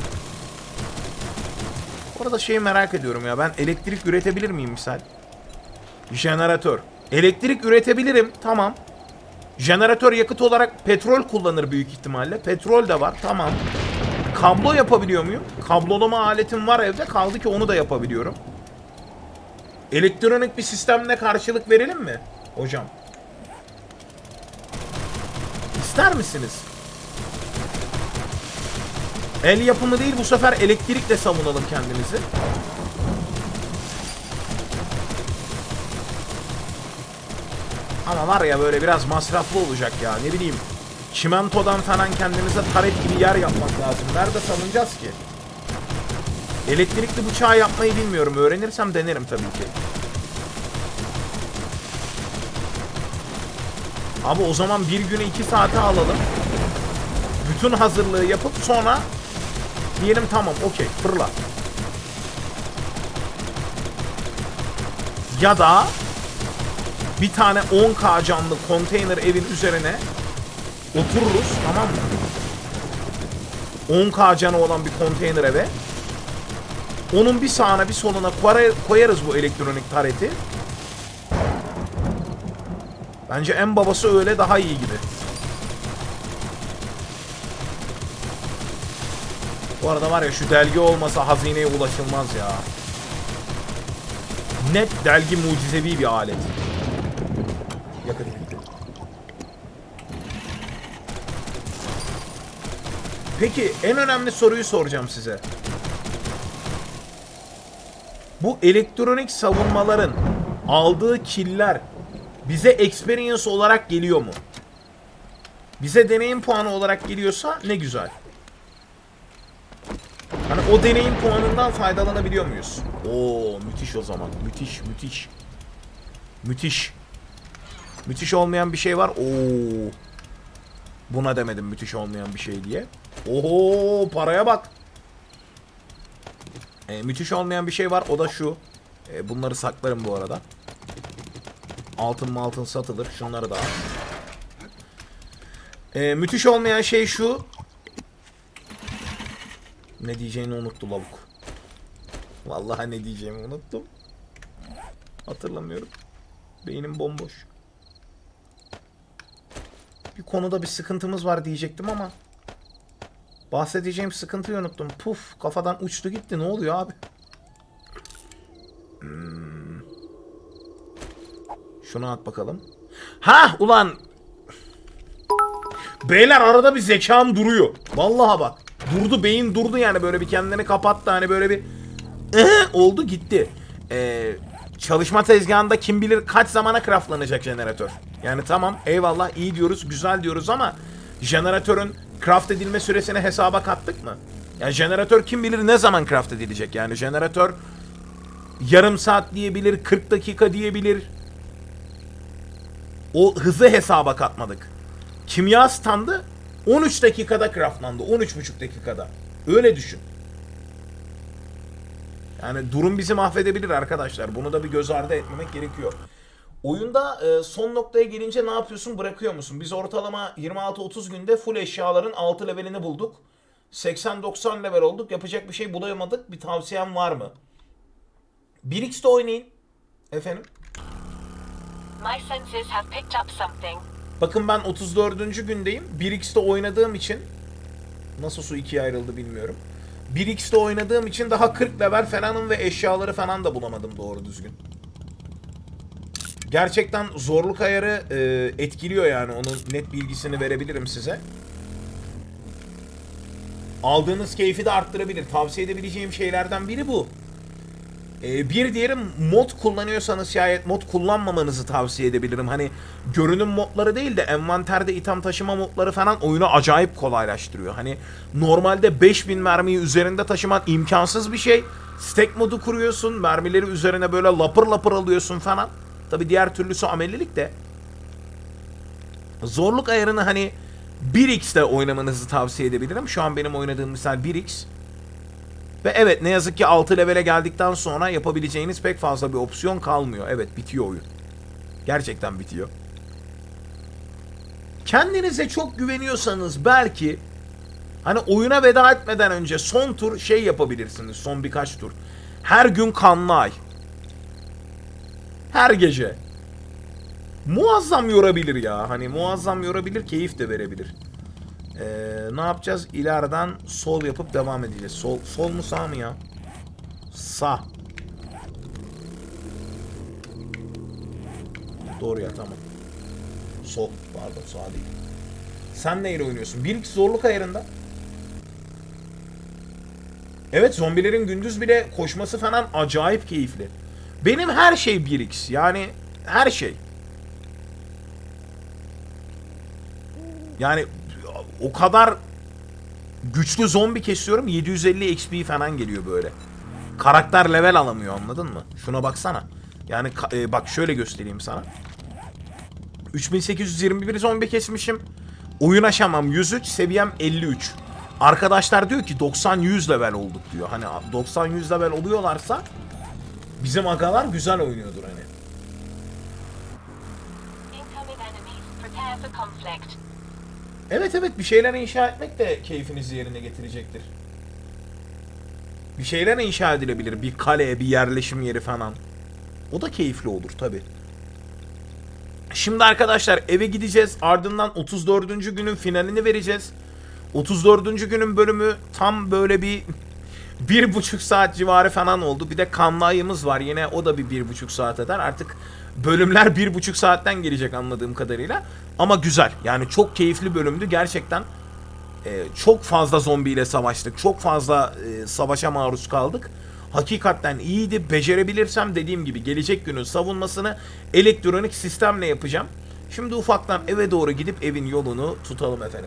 Orada şeyi merak ediyorum ya. Ben elektrik üretebilir miyim misal? Jeneratör. Elektrik üretebilirim. Tamam. Jeneratör yakıt olarak petrol kullanır büyük ihtimalle. Petrol de var. Tamam. Kablo yapabiliyor muyum? Kablolama aletim var evde. Kaldı ki onu da yapabiliyorum. Elektronik bir sistemle karşılık verelim mi hocam? İster misiniz? El yapımı değil bu sefer, elektrikle savunalım kendimizi. Ama var ya böyle biraz masraflı olacak ya, ne bileyim. Çimentodan falan kendimize taret gibi yer yapmak lazım. Nerede savunacağız ki? Elektrikli bıçağı yapmayı bilmiyorum. Öğrenirsem denerim tabii ki. Abi o zaman bir günü iki saate alalım. Bütün hazırlığı yapıp sonra diyelim tamam okey fırla. Ya da bir tane on K canlı konteyner evin üzerine otururuz, tamam mı? on K canı olan bir konteyner eve. Onun bir sağına bir soluna koyarız bu elektronik tareti. Bence en babası öyle daha iyi gibi. Bu arada var ya, şu delgi olmasa hazineye ulaşılmaz ya. Net delgi mucizevi bir alet. Yakın. Peki en önemli soruyu soracağım size. Bu elektronik savunmaların aldığı killer bize experience olarak geliyor mu? Bize deneyim puanı olarak geliyorsa ne güzel. Hani o deneyim puanından faydalanabiliyor muyuz? Oo müthiş o zaman. Müthiş, müthiş. Müthiş. Müthiş olmayan bir şey var. Oo. Buna demedim müthiş olmayan bir şey diye. Oho, paraya bak. E, müthiş olmayan bir şey var. O da şu. E, bunları saklarım bu arada. Altın mı altın satılır. Şunları da al. E, müthiş olmayan şey şu. Ne diyeceğini unuttu lavuk. Vallahi ne diyeceğimi unuttum. Hatırlamıyorum. Beynim bomboş. Bir konuda bir sıkıntımız var diyecektim ama bahsedeceğim sıkıntıyı unuttum. Puf, kafadan uçtu gitti. Ne oluyor abi? Hmm. Şunu at bakalım. Ha ulan. Beyler arada bir zekam duruyor. Vallahi bak. Durdu, beyin durdu yani, böyle bir kendini kapattı, hani böyle bir oldu gitti. Ee, çalışma tezgahında kim bilir kaç zamana craftlanacak jeneratör. Yani tamam eyvallah, iyi diyoruz, güzel diyoruz ama jeneratörün craft edilme süresini hesaba kattık mı? Yani jeneratör kim bilir ne zaman craft edilecek, yani jeneratör yarım saat diyebilir, kırk dakika diyebilir. O hızı hesaba katmadık. Kimya standı on üç dakikada craftlandı. on üç buçuk dakikada. Öyle düşün. Yani durum bizi mahvedebilir arkadaşlar. Bunu da bir göz ardı etmemek gerekiyor. Oyunda e, son noktaya gelince ne yapıyorsun? Bırakıyor musun? Biz ortalama yirmi altı otuz günde full eşyaların altı levelini bulduk. seksen doksan level olduk. Yapacak bir şey bulamadık. Bir tavsiyen var mı? bir x'te oynayın. Efendim? My senses have picked up something. Bakın ben otuz dördüncü gündeyim. bir x'te oynadığım için nasıl su ikiye ayrıldı bilmiyorum. bir x'te oynadığım için daha kırk level falanım ve eşyaları falan da bulamadım doğru düzgün. Gerçekten zorluk ayarı e, etkiliyor yani, onun net bilgisini verebilirim size. Aldığınız keyfi de arttırabilir. Tavsiye edebileceğim şeylerden biri bu. E, bir diğeri, mod kullanıyorsanız şayet mod kullanmamanızı tavsiye edebilirim. Hani görünüm modları değil de envanterde item taşıma modları falan oyunu acayip kolaylaştırıyor. Hani normalde beş bin mermiyi üzerinde taşıman imkansız bir şey. Stack modu kuruyorsun, mermileri üzerine böyle lapır lapır alıyorsun falan. Tabi diğer türlüsü amelilik de. Zorluk ayarını hani bir x'te oynamanızı tavsiye edebilirim. Şu an benim oynadığım misal bir x. Ve evet, ne yazık ki altı levele geldikten sonra yapabileceğiniz pek fazla bir opsiyon kalmıyor. Evet, bitiyor oyun. Gerçekten bitiyor. Kendinize çok güveniyorsanız belki hani oyuna veda etmeden önce son tur şey yapabilirsiniz. Son birkaç tur. Her gün kanlı ay. Her gece. Muazzam yorabilir ya. Hani muazzam yorabilir, keyif de verebilir. Ee, ne yapacağız? İleriden sol yapıp devam edeceğiz. Sol, sol mu sağ mı ya? Sağ. Doğru ya, tamam. Sol. Pardon, sağ değil. Sen neyle oynuyorsun? bir x zorluk ayarında. Evet, zombilerin gündüz bile koşması falan acayip keyifli. Benim her şey bir x. Yani her şey. Yani o kadar güçlü zombi kesiyorum, yedi yüz elli X P falan geliyor böyle. Karakter level alamıyor, anladın mı? Şuna baksana. Yani e, bak şöyle göstereyim sana. üç bin sekiz yüz yirmi bir zombi kesmişim. Oyun aşamam yüz üç, seviyem elli üç. Arkadaşlar diyor ki doksan yüz level olduk diyor. Hani doksan yüz level oluyorlarsa bizim agalar güzel oynuyordur hani. Incoming enemies. Prepare for conflict. Evet evet, bir şeyler inşa etmek de keyfinizi yerine getirecektir. Bir şeyler inşa edilebilir. Bir kale, bir yerleşim yeri falan. O da keyifli olur tabi. Şimdi arkadaşlar eve gideceğiz. Ardından otuz dördüncü günün finalini vereceğiz. otuz dördüncü günün bölümü tam böyle bir bir buçuk saat civarı falan oldu. Bir de kanlı ayımız var. Yine o da bir bir buçuk saat eder. Artık bölümler bir buçuk saatten gelecek anladığım kadarıyla. Ama güzel. Yani çok keyifli bölümdü. Gerçekten e, çok fazla zombiyle savaştık. Çok fazla e, savaşa maruz kaldık. Hakikaten iyiydi. Becerebilirsem dediğim gibi gelecek günün savunmasını elektronik sistemle yapacağım. Şimdi ufaktan eve doğru gidip evin yolunu tutalım efendim.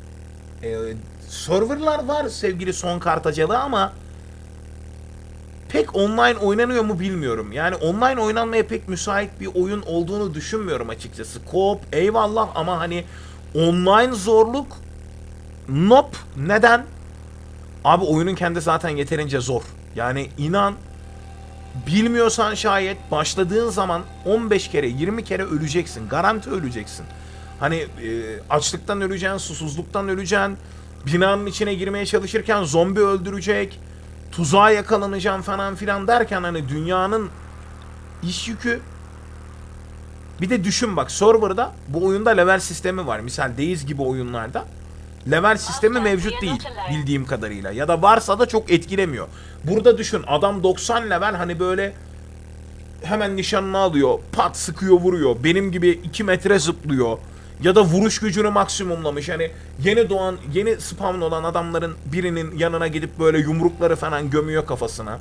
Ee, serverlar var sevgili son kartacalı ama pek online oynanıyor mu bilmiyorum. Yani online oynanmaya pek müsait bir oyun olduğunu düşünmüyorum açıkçası. Co-op eyvallah ama hani online zorluk nope. Neden? Abi oyunun kendi zaten yeterince zor. Yani inan, bilmiyorsan şayet başladığın zaman on beş kere yirmi kere öleceksin. Garanti öleceksin. Hani e, açlıktan öleceksin, susuzluktan öleceksin. Binanın içine girmeye çalışırken zombi öldürecek. Tuzağa yakalanacaksın falan filan derken hani dünyanın iş yükü. Bir de düşün bak, serverda bu oyunda level sistemi var. Misal Days gibi oyunlarda level sistemi mevcut değil bildiğim kadarıyla. Ya da varsa da çok etkilemiyor. Burada düşün, adam doksan level, hani böyle hemen nişanını alıyor. Pat sıkıyor, vuruyor. Benim gibi iki metre zıplıyor. Ya da vuruş gücünü maksimumlamış. Hani yeni doğan, yeni spawn olan adamların birinin yanına gidip böyle yumrukları falan gömüyor kafasına.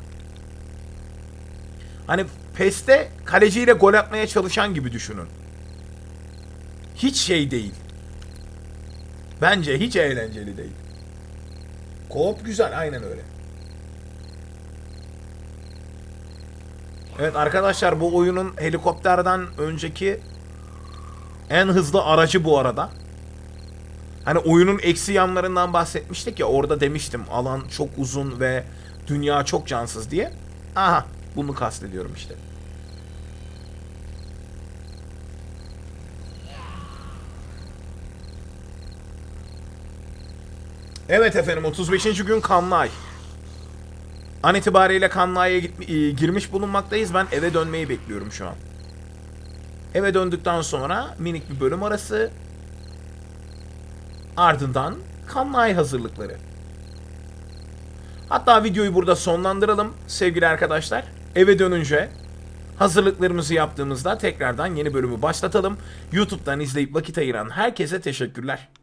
Hani P E S'te kaleciyle gol atmaya çalışan gibi düşünün. Hiç şey değil. Bence hiç eğlenceli değil. Co-op güzel, aynen öyle. Evet arkadaşlar, bu oyunun helikopterden önceki en hızlı aracı bu arada. Hani oyunun eksi yanlarından bahsetmiştik ya, orada demiştim alan çok uzun ve dünya çok cansız diye. Aha, bunu kastediyorum işte. Evet efendim, otuz beşinci gün kanlı ay. An itibariyle kanlı aya girmiş bulunmaktayız. Ben eve dönmeyi bekliyorum şu an. Eve döndükten sonra minik bir bölüm arası. Ardından kanlı ay hazırlıkları. Hatta videoyu burada sonlandıralım sevgili arkadaşlar. Eve dönünce hazırlıklarımızı yaptığımızda tekrardan yeni bölümü başlatalım. YouTube'dan izleyip vakit ayıran herkese teşekkürler.